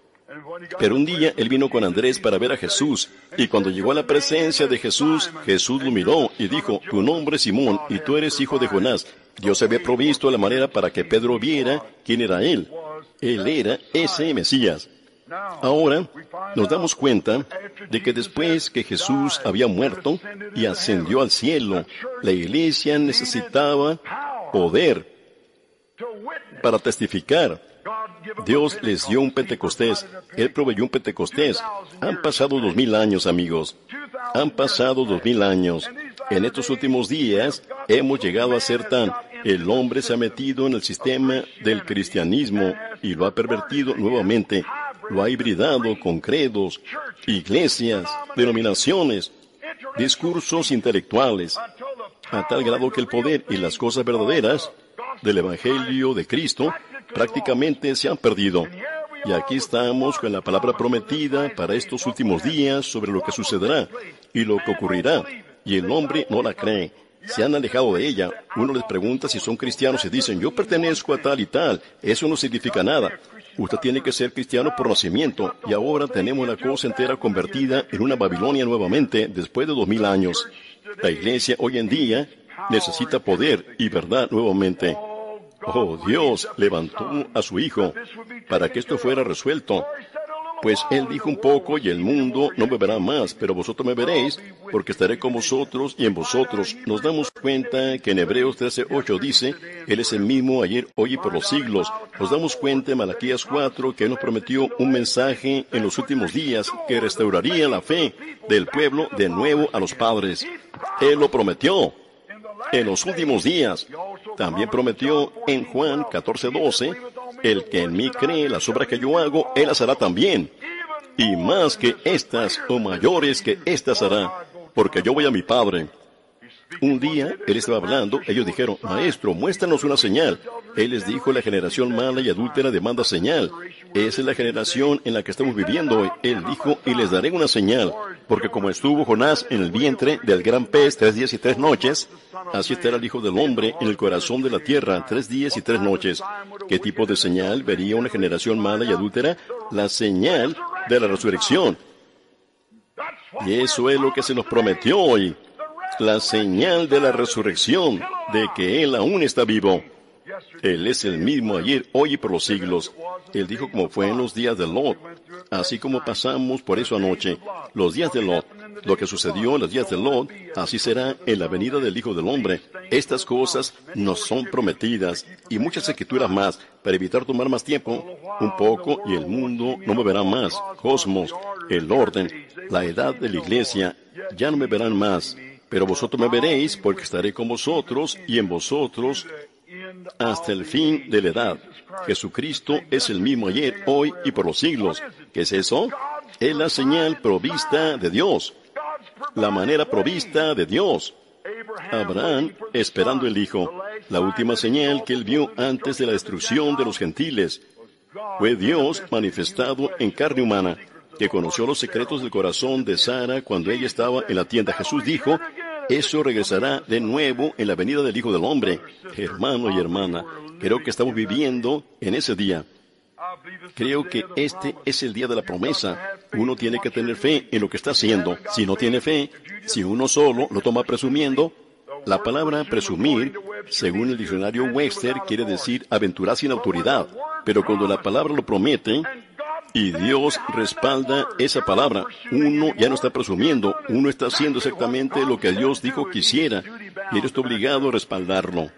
Pero un día él vino con Andrés para ver a Jesús, y cuando llegó a la presencia de Jesús, Jesús lo miró y dijo, tu nombre es Simón, y tú eres hijo de Jonás. Dios había provisto la manera para que Pedro viera quién era él. Él era ese Mesías. Ahora nos damos cuenta de que después que Jesús había muerto y ascendió al cielo, la iglesia necesitaba poder para testificar. Dios les dio un Pentecostés. Él proveyó un Pentecostés. Han pasado dos mil años, amigos. Han pasado dos mil años. En estos últimos días hemos llegado a ser tan... El hombre se ha metido en el sistema del cristianismo y lo ha pervertido nuevamente. lo ha hibridado con credos, iglesias, denominaciones, discursos intelectuales, a tal grado que el poder y las cosas verdaderas del Evangelio de Cristo prácticamente se han perdido. Y aquí estamos con la palabra prometida para estos últimos días sobre lo que sucederá y lo que ocurrirá, y el hombre no la cree. Se han alejado de ella. Uno les pregunta si son cristianos y dicen, yo pertenezco a tal y tal. Eso no significa nada. Usted tiene que ser cristiano por nacimiento, y ahora tenemos la cosa entera convertida en una Babilonia nuevamente después de dos mil años. La iglesia hoy en día necesita poder y verdad nuevamente. Oh, Dios levantó a su Hijo para que esto fuera resuelto. Pues Él dijo un poco, y el mundo no me verá más, pero vosotros me veréis, porque estaré con vosotros y en vosotros. Nos damos cuenta que en Hebreos trece ocho dice, Él es el mismo ayer, hoy y por los siglos. Nos damos cuenta en Malaquías cuatro que Él nos prometió un mensaje en los últimos días que restauraría la fe del pueblo de nuevo a los padres. Él lo prometió en los últimos días. También prometió en Juan catorce doce, el que en mí cree las obras que yo hago, él las hará también. Y más que estas, o mayores que estas hará, porque yo voy a mi Padre. Un día, él estaba hablando, ellos dijeron, Maestro, muéstranos una señal. Él les dijo, la generación mala y adúltera demanda señal. Esa es la generación en la que estamos viviendo hoy. Él dijo, y les daré una señal, porque como estuvo Jonás en el vientre del gran pez tres días y tres noches, así estará el Hijo del Hombre en el corazón de la tierra tres días y tres noches. ¿Qué tipo de señal vería una generación mala y adúltera? La señal de la resurrección. Y eso es lo que se nos prometió hoy. La señal de la resurrección, de que Él aún está vivo. Él es el mismo ayer, hoy y por los siglos. Él dijo como fue en los días de Lot, así como pasamos por eso anoche. Los días de Lot, lo que sucedió en los días de Lot, así será en la venida del Hijo del Hombre. Estas cosas nos son prometidas, y muchas escrituras más, para evitar tomar más tiempo, un poco, y el mundo no me verá más. Cosmos, el orden, la edad de la iglesia, ya no me verán más. Pero vosotros me veréis, porque estaré con vosotros y en vosotros hasta el fin de la edad. Jesucristo es el mismo ayer, hoy y por los siglos. ¿Qué es eso? Es la señal provista de Dios. La manera provista de Dios. Abraham esperando el Hijo. La última señal que él vio antes de la destrucción de los gentiles. Fue Dios manifestado en carne humana, que conoció los secretos del corazón de Sara cuando ella estaba en la tienda. Jesús dijo, eso regresará de nuevo en la venida del Hijo del Hombre. Hermano y hermana, creo que estamos viviendo en ese día. Creo que este es el día de la promesa. Uno tiene que tener fe en lo que está haciendo. Si no tiene fe, si uno solo lo toma presumiendo, la palabra presumir, según el diccionario Webster, quiere decir aventurar sin autoridad. Pero cuando la palabra lo promete, y Dios respalda esa palabra, uno ya no está presumiendo, uno está haciendo exactamente lo que Dios dijo que hiciera, y él está obligado a respaldarlo.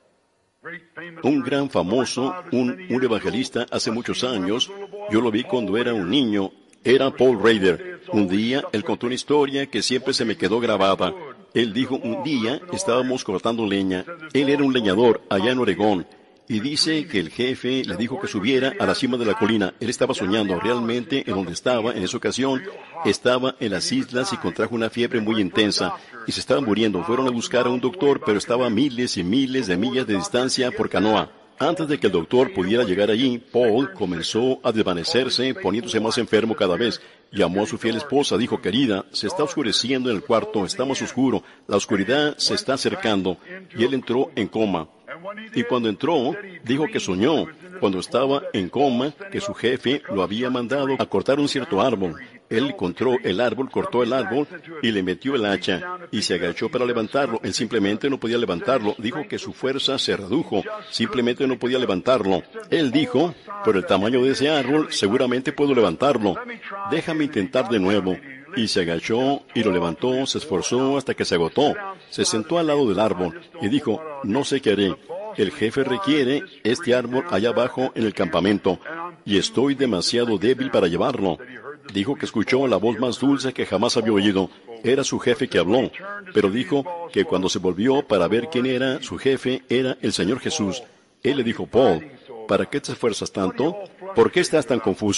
Un gran famoso, un, un evangelista hace muchos años, yo lo vi cuando era un niño, era Paul Rader. Un día, él contó una historia que siempre se me quedó grabada. Él dijo, un día estábamos cortando leña. Él era un leñador allá en Oregón. Y dice que el jefe le dijo que subiera a la cima de la colina. Él estaba soñando realmente en donde estaba en esa ocasión. Estaba en las islas y contrajo una fiebre muy intensa. Y se estaba muriendo. Fueron a buscar a un doctor, pero estaba a miles y miles de millas de distancia por canoa. Antes de que el doctor pudiera llegar allí, Paul comenzó a desvanecerse, poniéndose más enfermo cada vez. Llamó a su fiel esposa, dijo, querida, se está oscureciendo en el cuarto, está más oscuro, la oscuridad se está acercando. Y él entró en coma. Y cuando entró, dijo que soñó, cuando estaba en coma, que su jefe lo había mandado a cortar un cierto árbol. Él encontró el árbol, cortó el árbol y le metió el hacha y se agachó para levantarlo. Él simplemente no podía levantarlo. Dijo que su fuerza se redujo. Simplemente no podía levantarlo. Él dijo, por el tamaño de ese árbol, seguramente puedo levantarlo. Déjame intentar de nuevo. Y se agachó y lo levantó, se esforzó hasta que se agotó. Se sentó al lado del árbol y dijo, no sé qué haré. El jefe requiere este árbol allá abajo en el campamento y estoy demasiado débil para llevarlo. Dijo que escuchó la voz más dulce que jamás había oído. Era su jefe que habló, pero dijo que cuando se volvió para ver quién era su jefe, era el Señor Jesús. Él le dijo, Paul, ¿para qué te esfuerzas tanto? ¿Por qué estás tan confuso?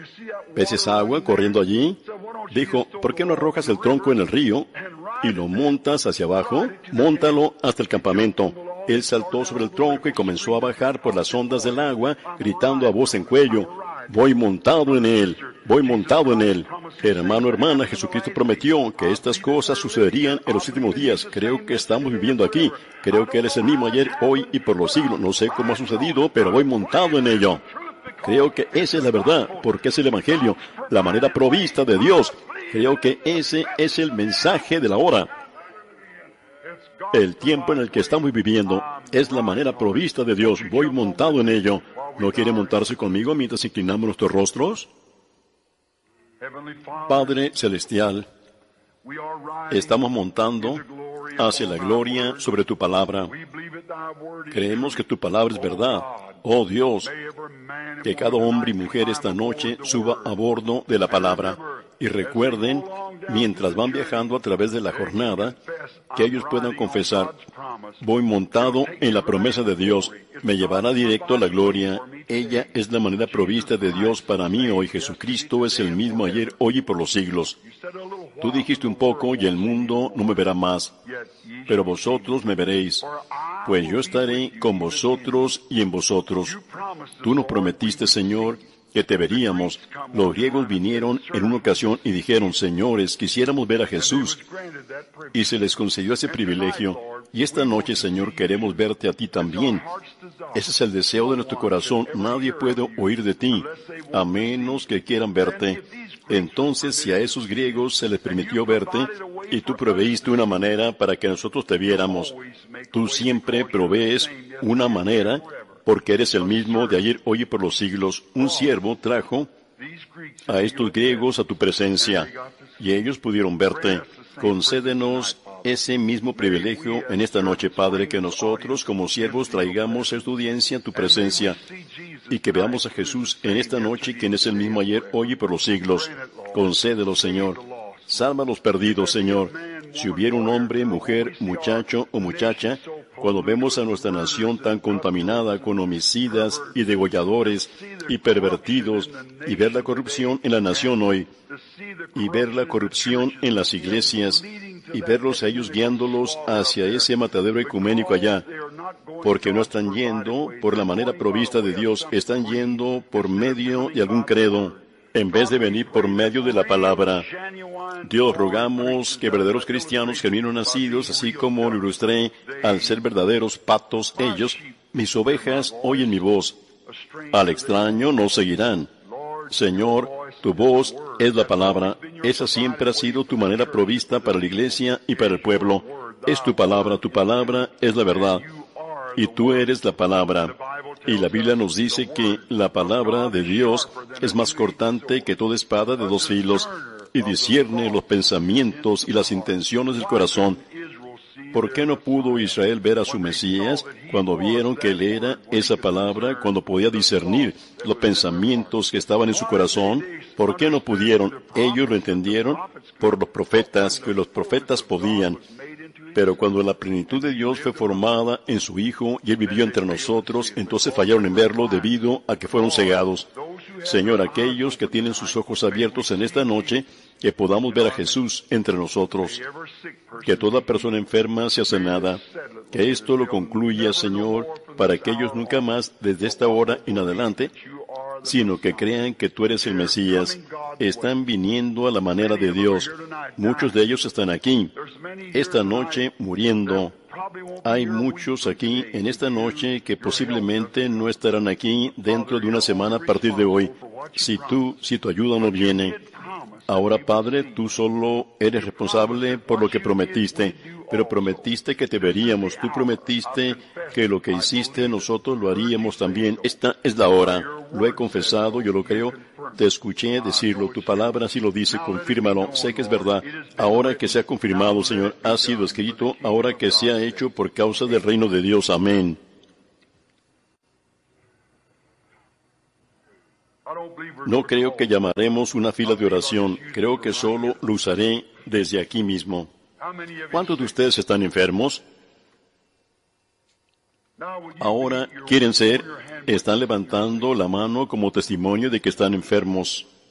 ¿Ves esa agua corriendo allí? Dijo, ¿por qué no arrojas el tronco en el río y lo montas hacia abajo? Móntalo hasta el campamento. Él saltó sobre el tronco y comenzó a bajar por las ondas del agua, gritando a voz en cuello, voy montado en él, voy montado en él. Hermano, hermana, Jesucristo prometió que estas cosas sucederían en los últimos días. Creo que estamos viviendo aquí. Creo que Él es el mismo ayer, hoy y por los siglos. No sé cómo ha sucedido, pero voy montado en ello. Creo que esa es la verdad, porque es el Evangelio, la manera provista de Dios. Creo que ese es el mensaje de la hora. El tiempo en el que estamos viviendo es la manera provista de Dios. Voy montado en ello. ¿No quiere montarse conmigo mientras inclinamos nuestros rostros? Padre Celestial, estamos montando hacia la gloria sobre tu palabra. Creemos que tu palabra es verdad. Oh Dios, que cada hombre y mujer esta noche suba a bordo de la palabra. Y recuerden, mientras van viajando a través de la jornada, que ellos puedan confesar, voy montado en la promesa de Dios, me llevará directo a la gloria. Ella es la manera provista de Dios para mí hoy. Jesucristo es el mismo ayer, hoy y por los siglos. Tú dijiste un poco y el mundo no me verá más, pero vosotros me veréis, pues yo estaré con vosotros y en vosotros. Tú nos prometiste, Señor, que te veríamos. Los griegos vinieron en una ocasión y dijeron, señores, quisiéramos ver a Jesús. Y se les concedió ese privilegio. Y esta noche, Señor, queremos verte a ti también. Ese es el deseo de nuestro corazón. Nadie puede oír de ti, a menos que quieran verte. Entonces, si a esos griegos se les permitió verte, y tú proveíste una manera para que nosotros te viéramos, tú siempre provees una manera, porque eres el mismo de ayer, hoy y por los siglos. Un siervo trajo a estos griegos a tu presencia, y ellos pudieron verte. Concédenos ese mismo privilegio en esta noche, Padre, que nosotros como siervos traigamos a esta audiencia a tu presencia, y que veamos a Jesús en esta noche, quien es el mismo ayer, hoy y por los siglos. Concédelo, Señor. Salva a los perdidos, Señor. Si hubiera un hombre, mujer, muchacho o muchacha, cuando vemos a nuestra nación tan contaminada con homicidas y degolladores y pervertidos, y ver la corrupción en la nación hoy, y ver la corrupción en las iglesias, y verlos a ellos guiándolos hacia ese matadero ecuménico allá, porque no están yendo por la manera provista de Dios, están yendo por medio de algún credo, en vez de venir por medio de la palabra. Dios, rogamos que verdaderos cristianos genuinos nacidos, así como lo ilustré, al ser verdaderos patos ellos, mis ovejas oyen mi voz. Al extraño no seguirán. Señor, tu voz es la palabra. Esa siempre ha sido tu manera provista para la iglesia y para el pueblo. Es tu palabra, tu palabra es la verdad. Y tú eres la palabra. Y la Biblia nos dice que la palabra de Dios es más cortante que toda espada de dos filos, y discierne los pensamientos y las intenciones del corazón. ¿Por qué no pudo Israel ver a su Mesías cuando vieron que Él era esa palabra, cuando podía discernir los pensamientos que estaban en su corazón? ¿Por qué no pudieron? Ellos lo entendieron por los profetas, que los profetas podían. Pero cuando la plenitud de Dios fue formada en su Hijo y Él vivió entre nosotros, entonces fallaron en verlo debido a que fueron cegados. Señor, aquellos que tienen sus ojos abiertos en esta noche, que podamos ver a Jesús entre nosotros. Que toda persona enferma sea sanada. Que esto lo concluya, Señor, para que ellos nunca más, desde esta hora en adelante, sino que crean que tú eres el Mesías. Están viniendo a la manera de Dios. Muchos de ellos están aquí, esta noche, muriendo. Hay muchos aquí en esta noche que posiblemente no estarán aquí dentro de una semana a partir de hoy, si tú, si tu ayuda no viene. Ahora, Padre, tú solo eres responsable por lo que prometiste, pero prometiste que te veríamos. Tú prometiste que lo que hiciste nosotros lo haríamos también. Esta es la hora. Lo he confesado, yo lo creo. Te escuché decirlo. Tu palabra así lo dice. Confírmalo. Sé que es verdad. Ahora que se ha confirmado, Señor, ha sido escrito. Ahora que se ha hecho por causa del reino de Dios. Amén. No creo que llamaremos una fila de oración. Creo que solo lo usaré desde aquí mismo. ¿Cuántos de ustedes están enfermos? Ahora, ¿quieren ser? Están levantando la mano como testimonio de que están enfermos.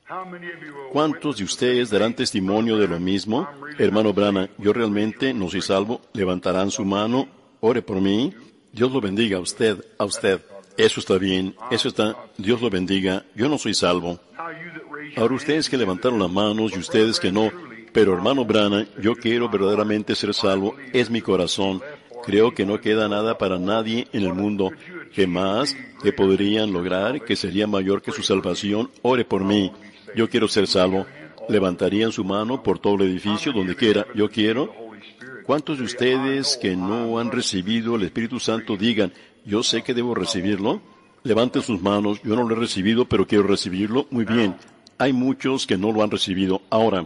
¿Cuántos de ustedes darán testimonio de lo mismo? Hermano Branham, yo realmente no soy salvo. Levantarán su mano, ore por mí. Dios lo bendiga a usted, a usted. Eso está bien, eso está, Dios lo bendiga. Yo no soy salvo. Ahora ustedes que levantaron las manos y ustedes que no. Pero hermano Branham, yo quiero verdaderamente ser salvo. Es mi corazón. Creo que no queda nada para nadie en el mundo. ¿Qué más que podrían lograr que sería mayor que su salvación? Ore por mí. Yo quiero ser salvo. Levantarían su mano por todo el edificio, donde quiera. Yo quiero. ¿Cuántos de ustedes que no han recibido el Espíritu Santo digan, yo sé que debo recibirlo? Levanten sus manos. Yo no lo he recibido, pero quiero recibirlo. Muy bien. Hay muchos que no lo han recibido. Ahora,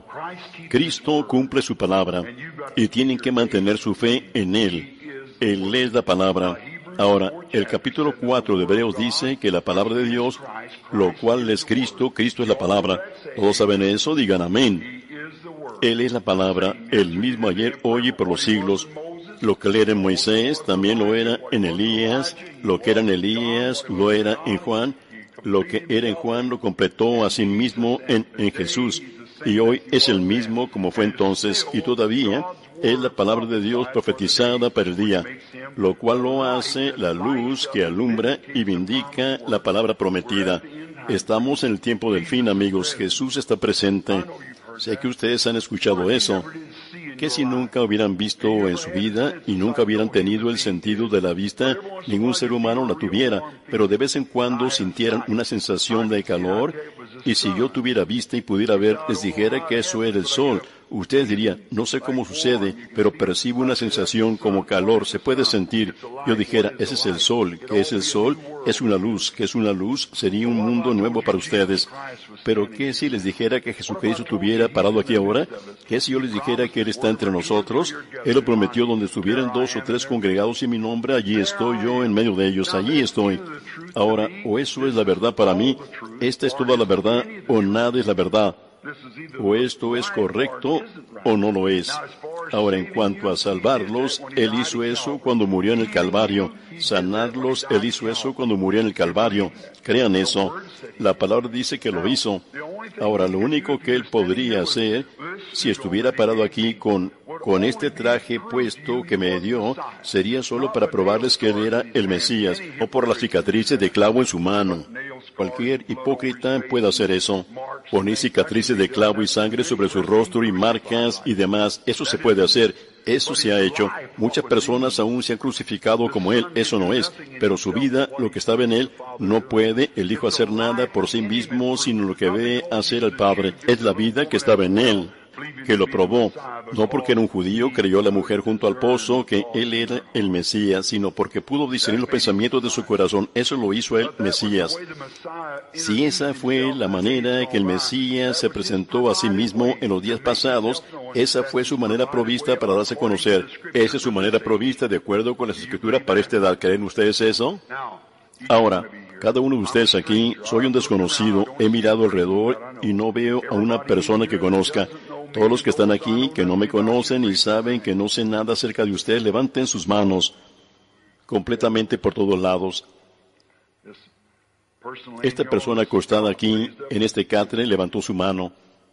Cristo cumple su palabra y tienen que mantener su fe en Él. Él es la palabra. Ahora, el capítulo cuatro de Hebreos dice que la palabra de Dios, lo cual es Cristo, Cristo es la palabra. ¿Todos saben eso? Digan amén. Él es la palabra, el mismo ayer, hoy y por los siglos. Lo que era en Moisés, también lo era en Elías. Lo que era en Elías, lo era en Juan. Lo que era en Juan lo completó a sí mismo en, en Jesús. Y hoy es el mismo como fue entonces. Y todavía es la palabra de Dios profetizada para el día, lo cual lo hace la luz que alumbra y vindica la palabra prometida. Estamos en el tiempo del fin, amigos. Jesús está presente. Sé que ustedes han escuchado eso. ¿Qué si nunca hubieran visto en su vida y nunca hubieran tenido el sentido de la vista? Ningún ser humano la tuviera, pero de vez en cuando sintieran una sensación de calor, y si yo tuviera vista y pudiera ver, les dijera que eso era el sol. Ustedes dirían, no sé cómo sucede, pero percibo una sensación como calor, se puede sentir. Yo dijera, ese es el sol. ¿Qué es el sol? Es una luz. ¿Qué es una luz? Sería un mundo nuevo para ustedes. Pero ¿qué si les dijera que Jesucristo estuviera parado aquí ahora? ¿Qué si yo les dijera que Él está entre nosotros? Él lo prometió, donde estuvieran dos o tres congregados en mi nombre, allí estoy yo en medio de ellos, allí estoy. Ahora, o eso es la verdad para mí, esta es toda la verdad, o nada es la verdad. O esto es correcto o no lo es. Ahora, en cuanto a salvarlos, Él hizo eso cuando murió en el Calvario. Sanarlos, Él hizo eso cuando murió en el Calvario. Crean eso. La palabra dice que lo hizo. Ahora, lo único que Él podría hacer, si estuviera parado aquí con, con este traje puesto que me dio, sería solo para probarles que Él era el Mesías, o por las cicatrices de clavo en su mano. Cualquier hipócrita puede hacer eso. Poner cicatrices de clavo y sangre sobre su rostro y marcas y demás. Eso se puede hacer. Eso se ha hecho. Muchas personas aún se han crucificado como Él. Eso no es. Pero su vida, lo que estaba en Él, no puede el Hijo hacer nada por sí mismo, sino lo que ve hacer al Padre. Es la vida que estaba en Él, que lo probó. No porque era un judío, creyó la mujer junto al pozo que Él era el Mesías, sino porque pudo discernir los pensamientos de su corazón. Eso lo hizo el Mesías. Si esa fue la manera que el Mesías se presentó a sí mismo en los días pasados, esa fue su manera provista para darse a conocer. Esa es su manera provista de acuerdo con las Escrituras para esta edad. ¿Creen ustedes eso? Ahora, cada uno de ustedes aquí, soy un desconocido, he mirado alrededor y no veo a una persona que conozca. Todos los que están aquí, que no me conocen y saben que no sé nada acerca de ustedes, levanten sus manos completamente por todos lados. Esta persona acostada aquí, en este catre, levantó su mano.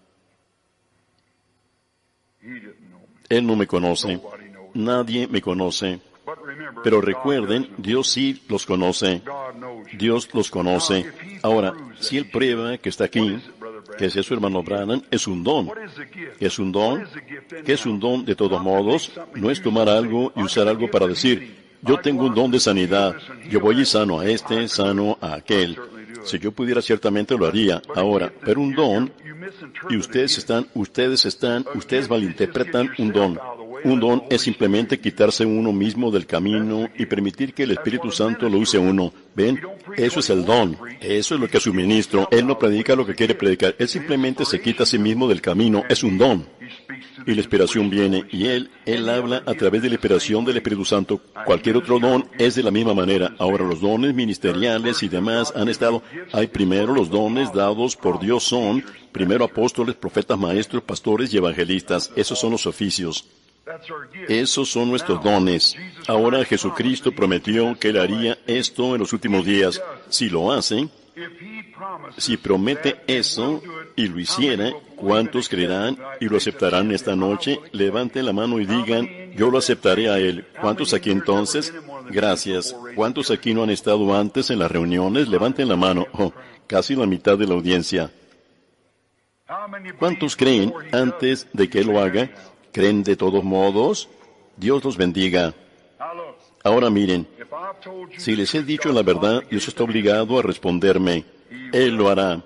Él no me conoce. Nadie me conoce. Pero recuerden, Dios sí los conoce. Dios los conoce. Ahora, si Él prueba que está aquí, que es eso, hermano Branham, es un don. ¿Es un don? ¿Qué es un don? De todos modos, no es tomar algo y usar algo para decir, yo tengo un don de sanidad, yo voy y sano a este, sano a aquel. Si yo pudiera, ciertamente lo haría. Ahora, pero un don, y ustedes están, ustedes están, ustedes malinterpretan un don. Un don es simplemente quitarse uno mismo del camino y permitir que el Espíritu Santo lo use uno. ¿Ven? Eso es el don. Eso es lo que es su ministro. Él no predica lo que quiere predicar. Él simplemente se quita a sí mismo del camino. Es un don. Y la inspiración viene. Y Él, Él habla a través de la inspiración del Espíritu Santo. Cualquier otro don es de la misma manera. Ahora, los dones ministeriales y demás han estado. Hay primero los dones dados por Dios son, primero apóstoles, profetas, maestros, pastores y evangelistas. Esos son los oficios. Esos son nuestros dones. Ahora Jesucristo prometió que Él haría esto en los últimos días. Si lo hace, si promete eso y lo hiciera, ¿cuántos creerán y lo aceptarán esta noche? Levanten la mano y digan, yo lo aceptaré a Él. ¿Cuántos aquí entonces? Gracias. ¿Cuántos aquí no han estado antes en las reuniones? Levanten la mano. Oh, casi la mitad de la audiencia. ¿Cuántos creen antes de que Él lo haga? ¿Creen de todos modos? Dios los bendiga. Ahora miren, si les he dicho la verdad, Dios está obligado a responderme. Él lo hará.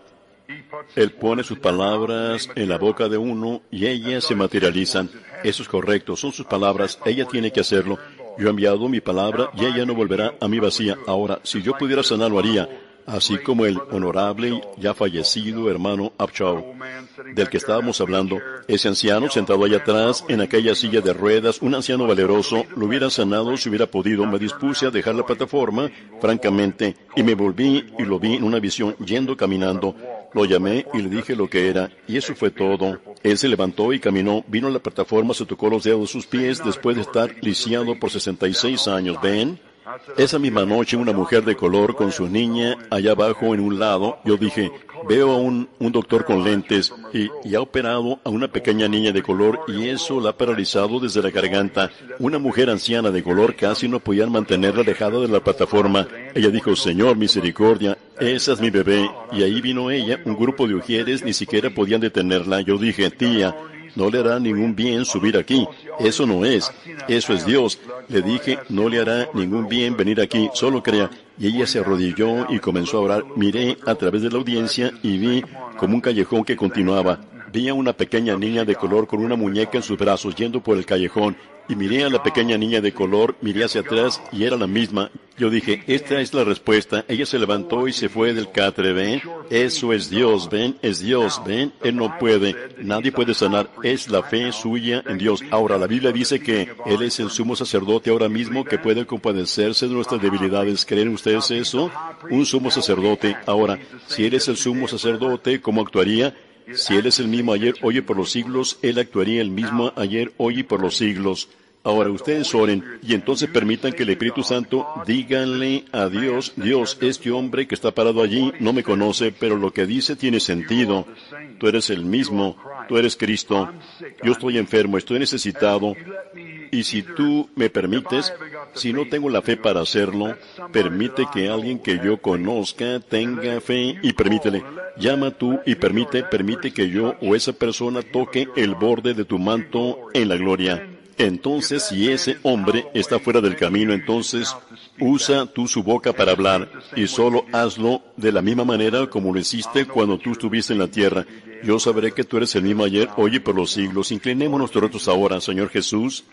Él pone sus palabras en la boca de uno y ellas se materializan. Eso es correcto, son sus palabras, ella tiene que hacerlo. Yo he enviado mi palabra y ella no volverá a mí vacía. Ahora, si yo pudiera sanar, lo haría. Así como el honorable, ya fallecido hermano Upshaw, del que estábamos hablando, ese anciano sentado allá atrás, en aquella silla de ruedas, un anciano valeroso, lo hubiera sanado si hubiera podido. Me dispuse a dejar la plataforma, francamente, y me volví y lo vi en una visión yendo caminando. Lo llamé y le dije lo que era, y eso fue todo. Él se levantó y caminó, vino a la plataforma, se tocó los dedos de sus pies después de estar lisiado por sesenta y seis años. ¿Ven? Esa misma noche, una mujer de color con su niña allá abajo en un lado, yo dije, veo a un, un doctor con lentes y, y ha operado a una pequeña niña de color y eso la ha paralizado desde la garganta. Una mujer anciana de color casi no podían mantenerla alejada de la plataforma. Ella dijo, Señor, misericordia, esa es mi bebé. Y ahí vino ella, un grupo de ujieres ni siquiera podían detenerla. Yo dije, tía, no le hará ningún bien subir aquí. Eso no es. Eso es Dios. Le dije, no le hará ningún bien venir aquí, solo crea. Y ella se arrodilló y comenzó a orar. Miré a través de la audiencia y vi como un callejón que continuaba. Vi a una pequeña niña de color con una muñeca en sus brazos yendo por el callejón. Y miré a la pequeña niña de color, miré hacia atrás y era la misma. Yo dije, esta es la respuesta. Ella se levantó y se fue del catre, ¿ven? Eso es Dios, ¿ven? Es Dios, ¿ven? Él no puede, nadie puede sanar. Es la fe suya en Dios. Ahora, la Biblia dice que Él es el sumo sacerdote ahora mismo que puede compadecerse de nuestras debilidades. ¿Creen ustedes eso? Un sumo sacerdote. Ahora, si Él es el sumo sacerdote, ¿cómo actuaría? Si Él es el mismo ayer, hoy y por los siglos, Él actuaría el mismo ayer, hoy y por los siglos. Ahora ustedes oren y entonces permitan que el Espíritu Santo díganle a Dios, Dios, este hombre que está parado allí no me conoce, pero lo que dice tiene sentido. Tú eres el mismo, tú eres Cristo. Yo estoy enfermo, estoy necesitado. Y si tú me permites, si no tengo la fe para hacerlo, permite que alguien que yo conozca tenga fe y permítele. Llama tú y permite, permite que yo o esa persona toque el borde de tu manto en la gloria. Entonces, si ese hombre está fuera del camino, entonces usa tú su boca para hablar y solo hazlo de la misma manera como lo hiciste cuando tú estuviste en la tierra. Yo sabré que tú eres el mismo ayer, hoy y por los siglos. Inclinemos nuestros rostros ahora, Señor Jesús,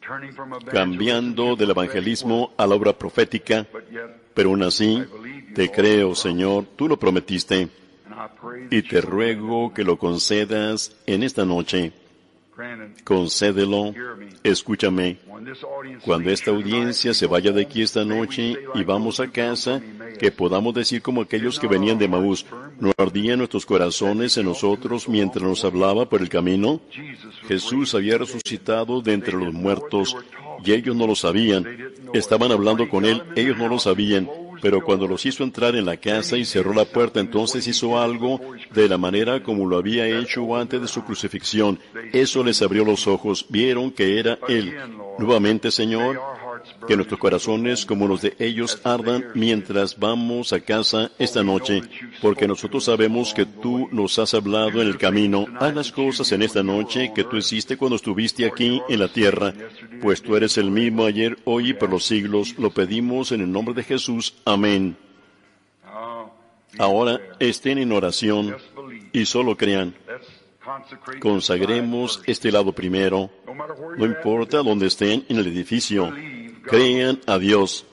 cambiando del evangelismo a la obra profética, pero aún así, te creo, Señor, tú lo prometiste, y te ruego que lo concedas en esta noche. Concédelo, escúchame. Cuando esta audiencia se vaya de aquí esta noche y vamos a casa, que podamos decir como aquellos que venían de Maús, ¿no ardían nuestros corazones en nosotros mientras nos hablaba por el camino? Jesús había resucitado de entre los muertos y ellos no lo sabían. Estaban hablando con Él, ellos no lo sabían. Pero cuando los hizo entrar en la casa y cerró la puerta, entonces hizo algo de la manera como lo había hecho antes de su crucifixión. Eso les abrió los ojos, vieron que era Él. Nuevamente, Señor, que nuestros corazones como los de ellos ardan mientras vamos a casa esta noche, porque nosotros sabemos que tú nos has hablado en el camino. Haz las cosas en esta noche que tú hiciste cuando estuviste aquí en la tierra, pues tú eres el mismo ayer, hoy y por los siglos. Lo pedimos en el nombre de Jesús. Amén. Ahora estén en oración y solo crean. Consagremos este lado primero. No importa dónde estén en el edificio. Crean a Dios.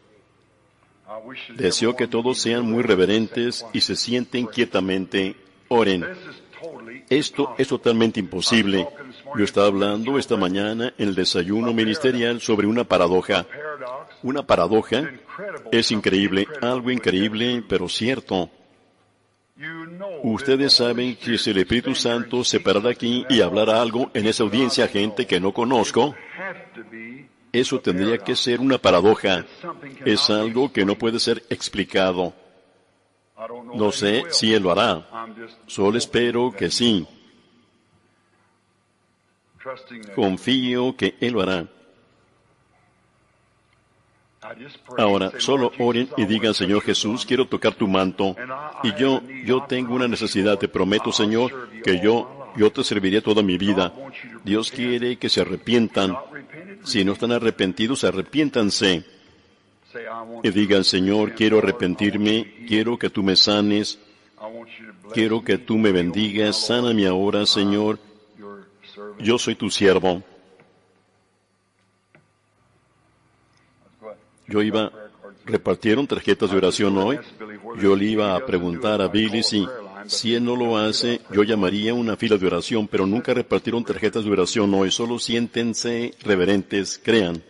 Deseo que todos sean muy reverentes y se sienten quietamente. Oren. Esto es totalmente imposible. Yo estaba hablando esta mañana en el desayuno ministerial sobre una paradoja. Una paradoja es increíble, algo increíble, pero cierto. Ustedes saben que si el Espíritu Santo se parara aquí y hablara algo en esa audiencia a gente que no conozco, eso tendría que ser una paradoja. Es algo que no puede ser explicado. No sé si Él lo hará. Solo espero que sí. Confío que Él lo hará. Ahora, solo oren y digan, Señor Jesús, quiero tocar tu manto. Y yo, yo tengo una necesidad. Te prometo, Señor, que yo, yo te serviré toda mi vida. Dios quiere que se arrepientan. Si no están arrepentidos, arrepiéntanse. Y digan, Señor, quiero arrepentirme, quiero que tú me sanes, quiero que tú me bendigas, sáname ahora, Señor. Yo soy tu siervo. Yo iba, repartieron tarjetas de oración hoy. Yo le iba a preguntar a Billy si, si él no lo hace, yo llamaría una fila de oración, pero nunca repartieron tarjetas de oración hoy. Solo siéntense reverentes, crean.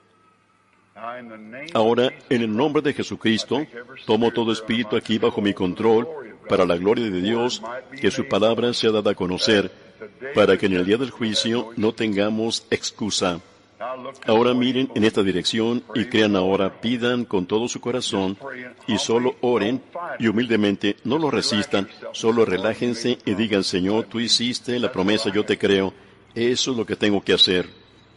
Ahora, en el nombre de Jesucristo, tomo todo espíritu aquí bajo mi control, para la gloria de Dios, que su palabra sea dada a conocer, para que en el día del juicio no tengamos excusa. Ahora miren en esta dirección y crean ahora, pidan con todo su corazón y solo oren y humildemente no lo resistan, solo relájense y digan, Señor, tú hiciste la promesa, yo te creo, eso es lo que tengo que hacer.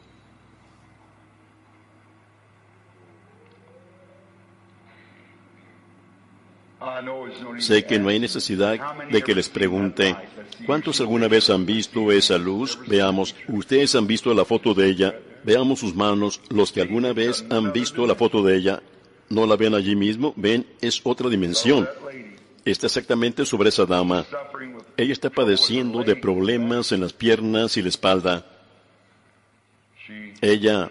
Sé que no hay necesidad de que les pregunte, ¿cuántos alguna vez han visto esa luz? Veamos, ustedes han visto la foto de ella. Veamos sus manos. Los que alguna vez han visto la foto de ella, ¿no la ven allí mismo? Ven, es otra dimensión. Está exactamente sobre esa dama. Ella está padeciendo de problemas en las piernas y la espalda. Ella...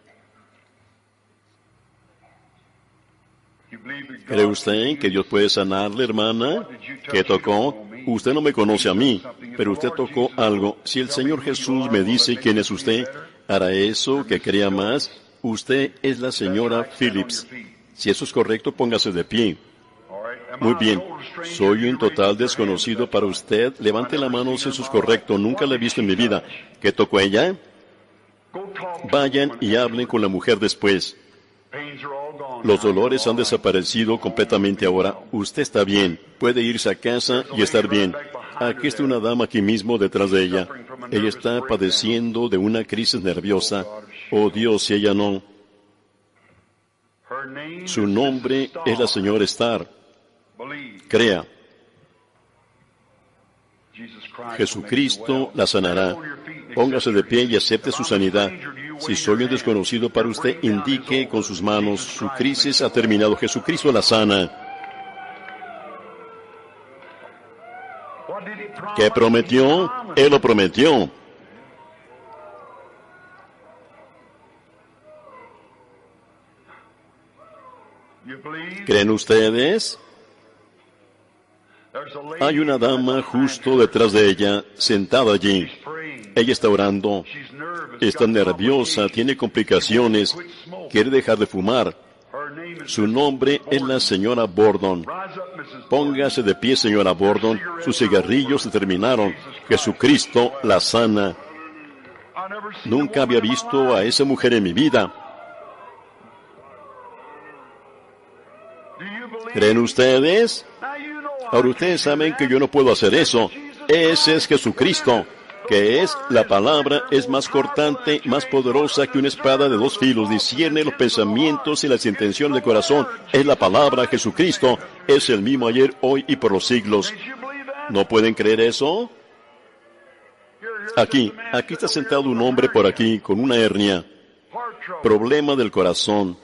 ¿Cree usted que Dios puede sanarle, hermana? ¿Qué tocó? Usted no me conoce a mí, pero usted tocó algo. Si el Señor Jesús me dice quién es usted, hará eso, que crea más. Usted es la señora Phillips. Si eso es correcto, póngase de pie. Muy bien. Soy un total desconocido para usted. Levante la mano si eso es correcto. Nunca la he visto en mi vida. ¿Qué tocó ella? Vayan y hablen con la mujer después. Los dolores han desaparecido completamente ahora. Usted está bien. Puede irse a casa y estar bien. Aquí está una dama aquí mismo detrás de ella. Ella está padeciendo de una crisis nerviosa. Oh Dios, si ella no. Su nombre es la señora Starr. Crea. Jesucristo la sanará. Póngase de pie y acepte su sanidad. Si soy un desconocido para usted, indique con sus manos, su crisis ha terminado. Jesucristo la sana. ¿Qué prometió? Él lo prometió. ¿Creen ustedes? Hay una dama justo detrás de ella, sentada allí. Ella está orando. Está nerviosa, tiene complicaciones, quiere dejar de fumar. Su nombre es la señora Bordon. Póngase de pie, señora Bordon. Sus cigarrillos se terminaron. Jesucristo la sana. Nunca había visto a esa mujer en mi vida. ¿Creen ustedes? Ahora ustedes saben que yo no puedo hacer eso. Ese es Jesucristo, que es la palabra, es más cortante, más poderosa que una espada de dos filos, discierne los pensamientos y las intenciones del corazón. Es la palabra, Jesucristo, es el mismo ayer, hoy y por los siglos. ¿No pueden creer eso? Aquí, aquí está sentado un hombre por aquí, con una hernia, problema del corazón.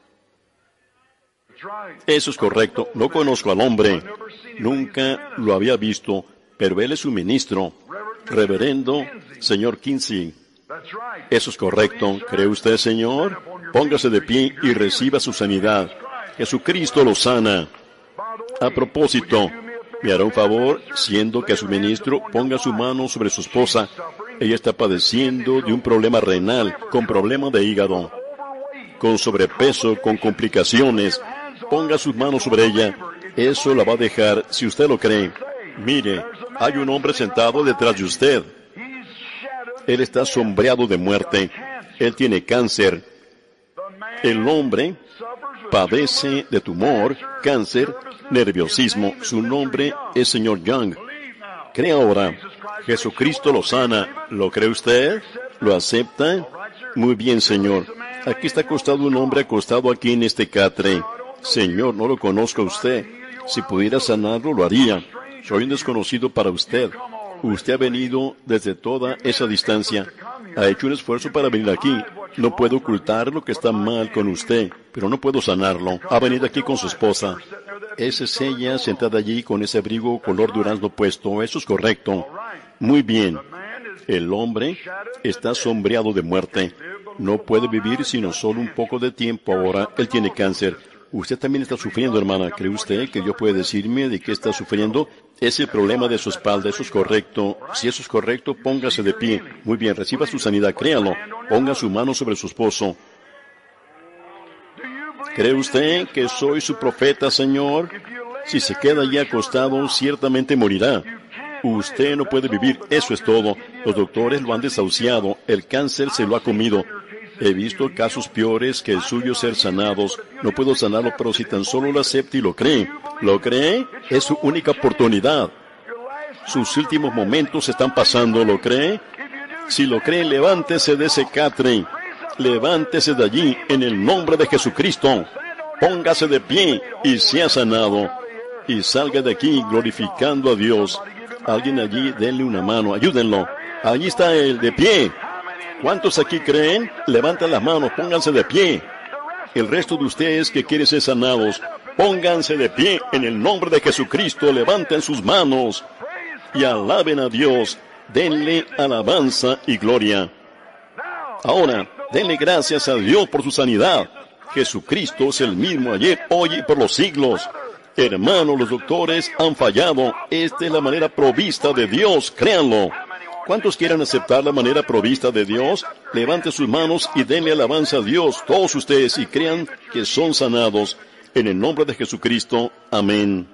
Eso es correcto. No conozco al hombre. Nunca lo había visto, pero él es su ministro. Reverendo señor Kinsey. Eso es correcto. ¿Cree usted, señor? Póngase de pie y reciba su sanidad. Jesucristo lo sana. A propósito, me hará un favor, siendo que a su ministro ponga su mano sobre su esposa. Ella está padeciendo de un problema renal, con problema de hígado, con sobrepeso, con complicaciones. Ponga sus manos sobre ella. Eso la va a dejar, si usted lo cree. Mire, hay un hombre sentado detrás de usted. Él está sombreado de muerte. Él tiene cáncer. El hombre padece de tumor, cáncer, nerviosismo. Su nombre es señor Young. Cree ahora. Jesucristo lo sana. ¿Lo cree usted? ¿Lo acepta? Muy bien, Señor. Aquí está acostado un hombre acostado aquí en este catre. Señor, no lo conozco a usted. Si pudiera sanarlo, lo haría. Soy un desconocido para usted. Usted ha venido desde toda esa distancia. Ha hecho un esfuerzo para venir aquí. No puedo ocultar lo que está mal con usted, pero no puedo sanarlo. Ha venido aquí con su esposa. Esa es ella sentada allí con ese abrigo color durazno puesto. Eso es correcto. Muy bien. El hombre está sombreado de muerte. No puede vivir sino solo un poco de tiempo ahora. Él tiene cáncer. Usted también está sufriendo, hermana. ¿Cree usted que Dios puede decirme de qué está sufriendo? Ese problema de su espalda, eso es correcto. Si eso es correcto, póngase de pie. Muy bien, reciba su sanidad, créalo. Ponga su mano sobre su esposo. ¿Cree usted que soy su profeta, Señor? Si se queda allí acostado, ciertamente morirá. Usted no puede vivir, eso es todo. Los doctores lo han desahuciado, el cáncer se lo ha comido. He visto casos peores que el suyo ser sanados. No puedo sanarlo, pero si tan solo lo acepta y lo cree. ¿Lo cree? Es su única oportunidad. Sus últimos momentos están pasando, ¿lo cree? Si lo cree, levántese de ese catre. Levántese de allí en el nombre de Jesucristo. Póngase de pie y sea sanado. Y salga de aquí glorificando a Dios. Alguien allí, denle una mano, ayúdenlo. Allí está él, de pie. ¿Cuántos aquí creen? Levanten las manos, pónganse de pie. El resto de ustedes que quieren ser sanados, pónganse de pie en el nombre de Jesucristo, levanten sus manos y alaben a Dios. Denle alabanza y gloria. Ahora, denle gracias a Dios por su sanidad. Jesucristo es el mismo ayer, hoy y por los siglos. Hermanos, los doctores han fallado. Esta es la manera provista de Dios, créanlo. ¿Cuántos quieren aceptar la manera provista de Dios? Levanten sus manos y denle alabanza a Dios, todos ustedes, y crean que son sanados. En el nombre de Jesucristo. Amén.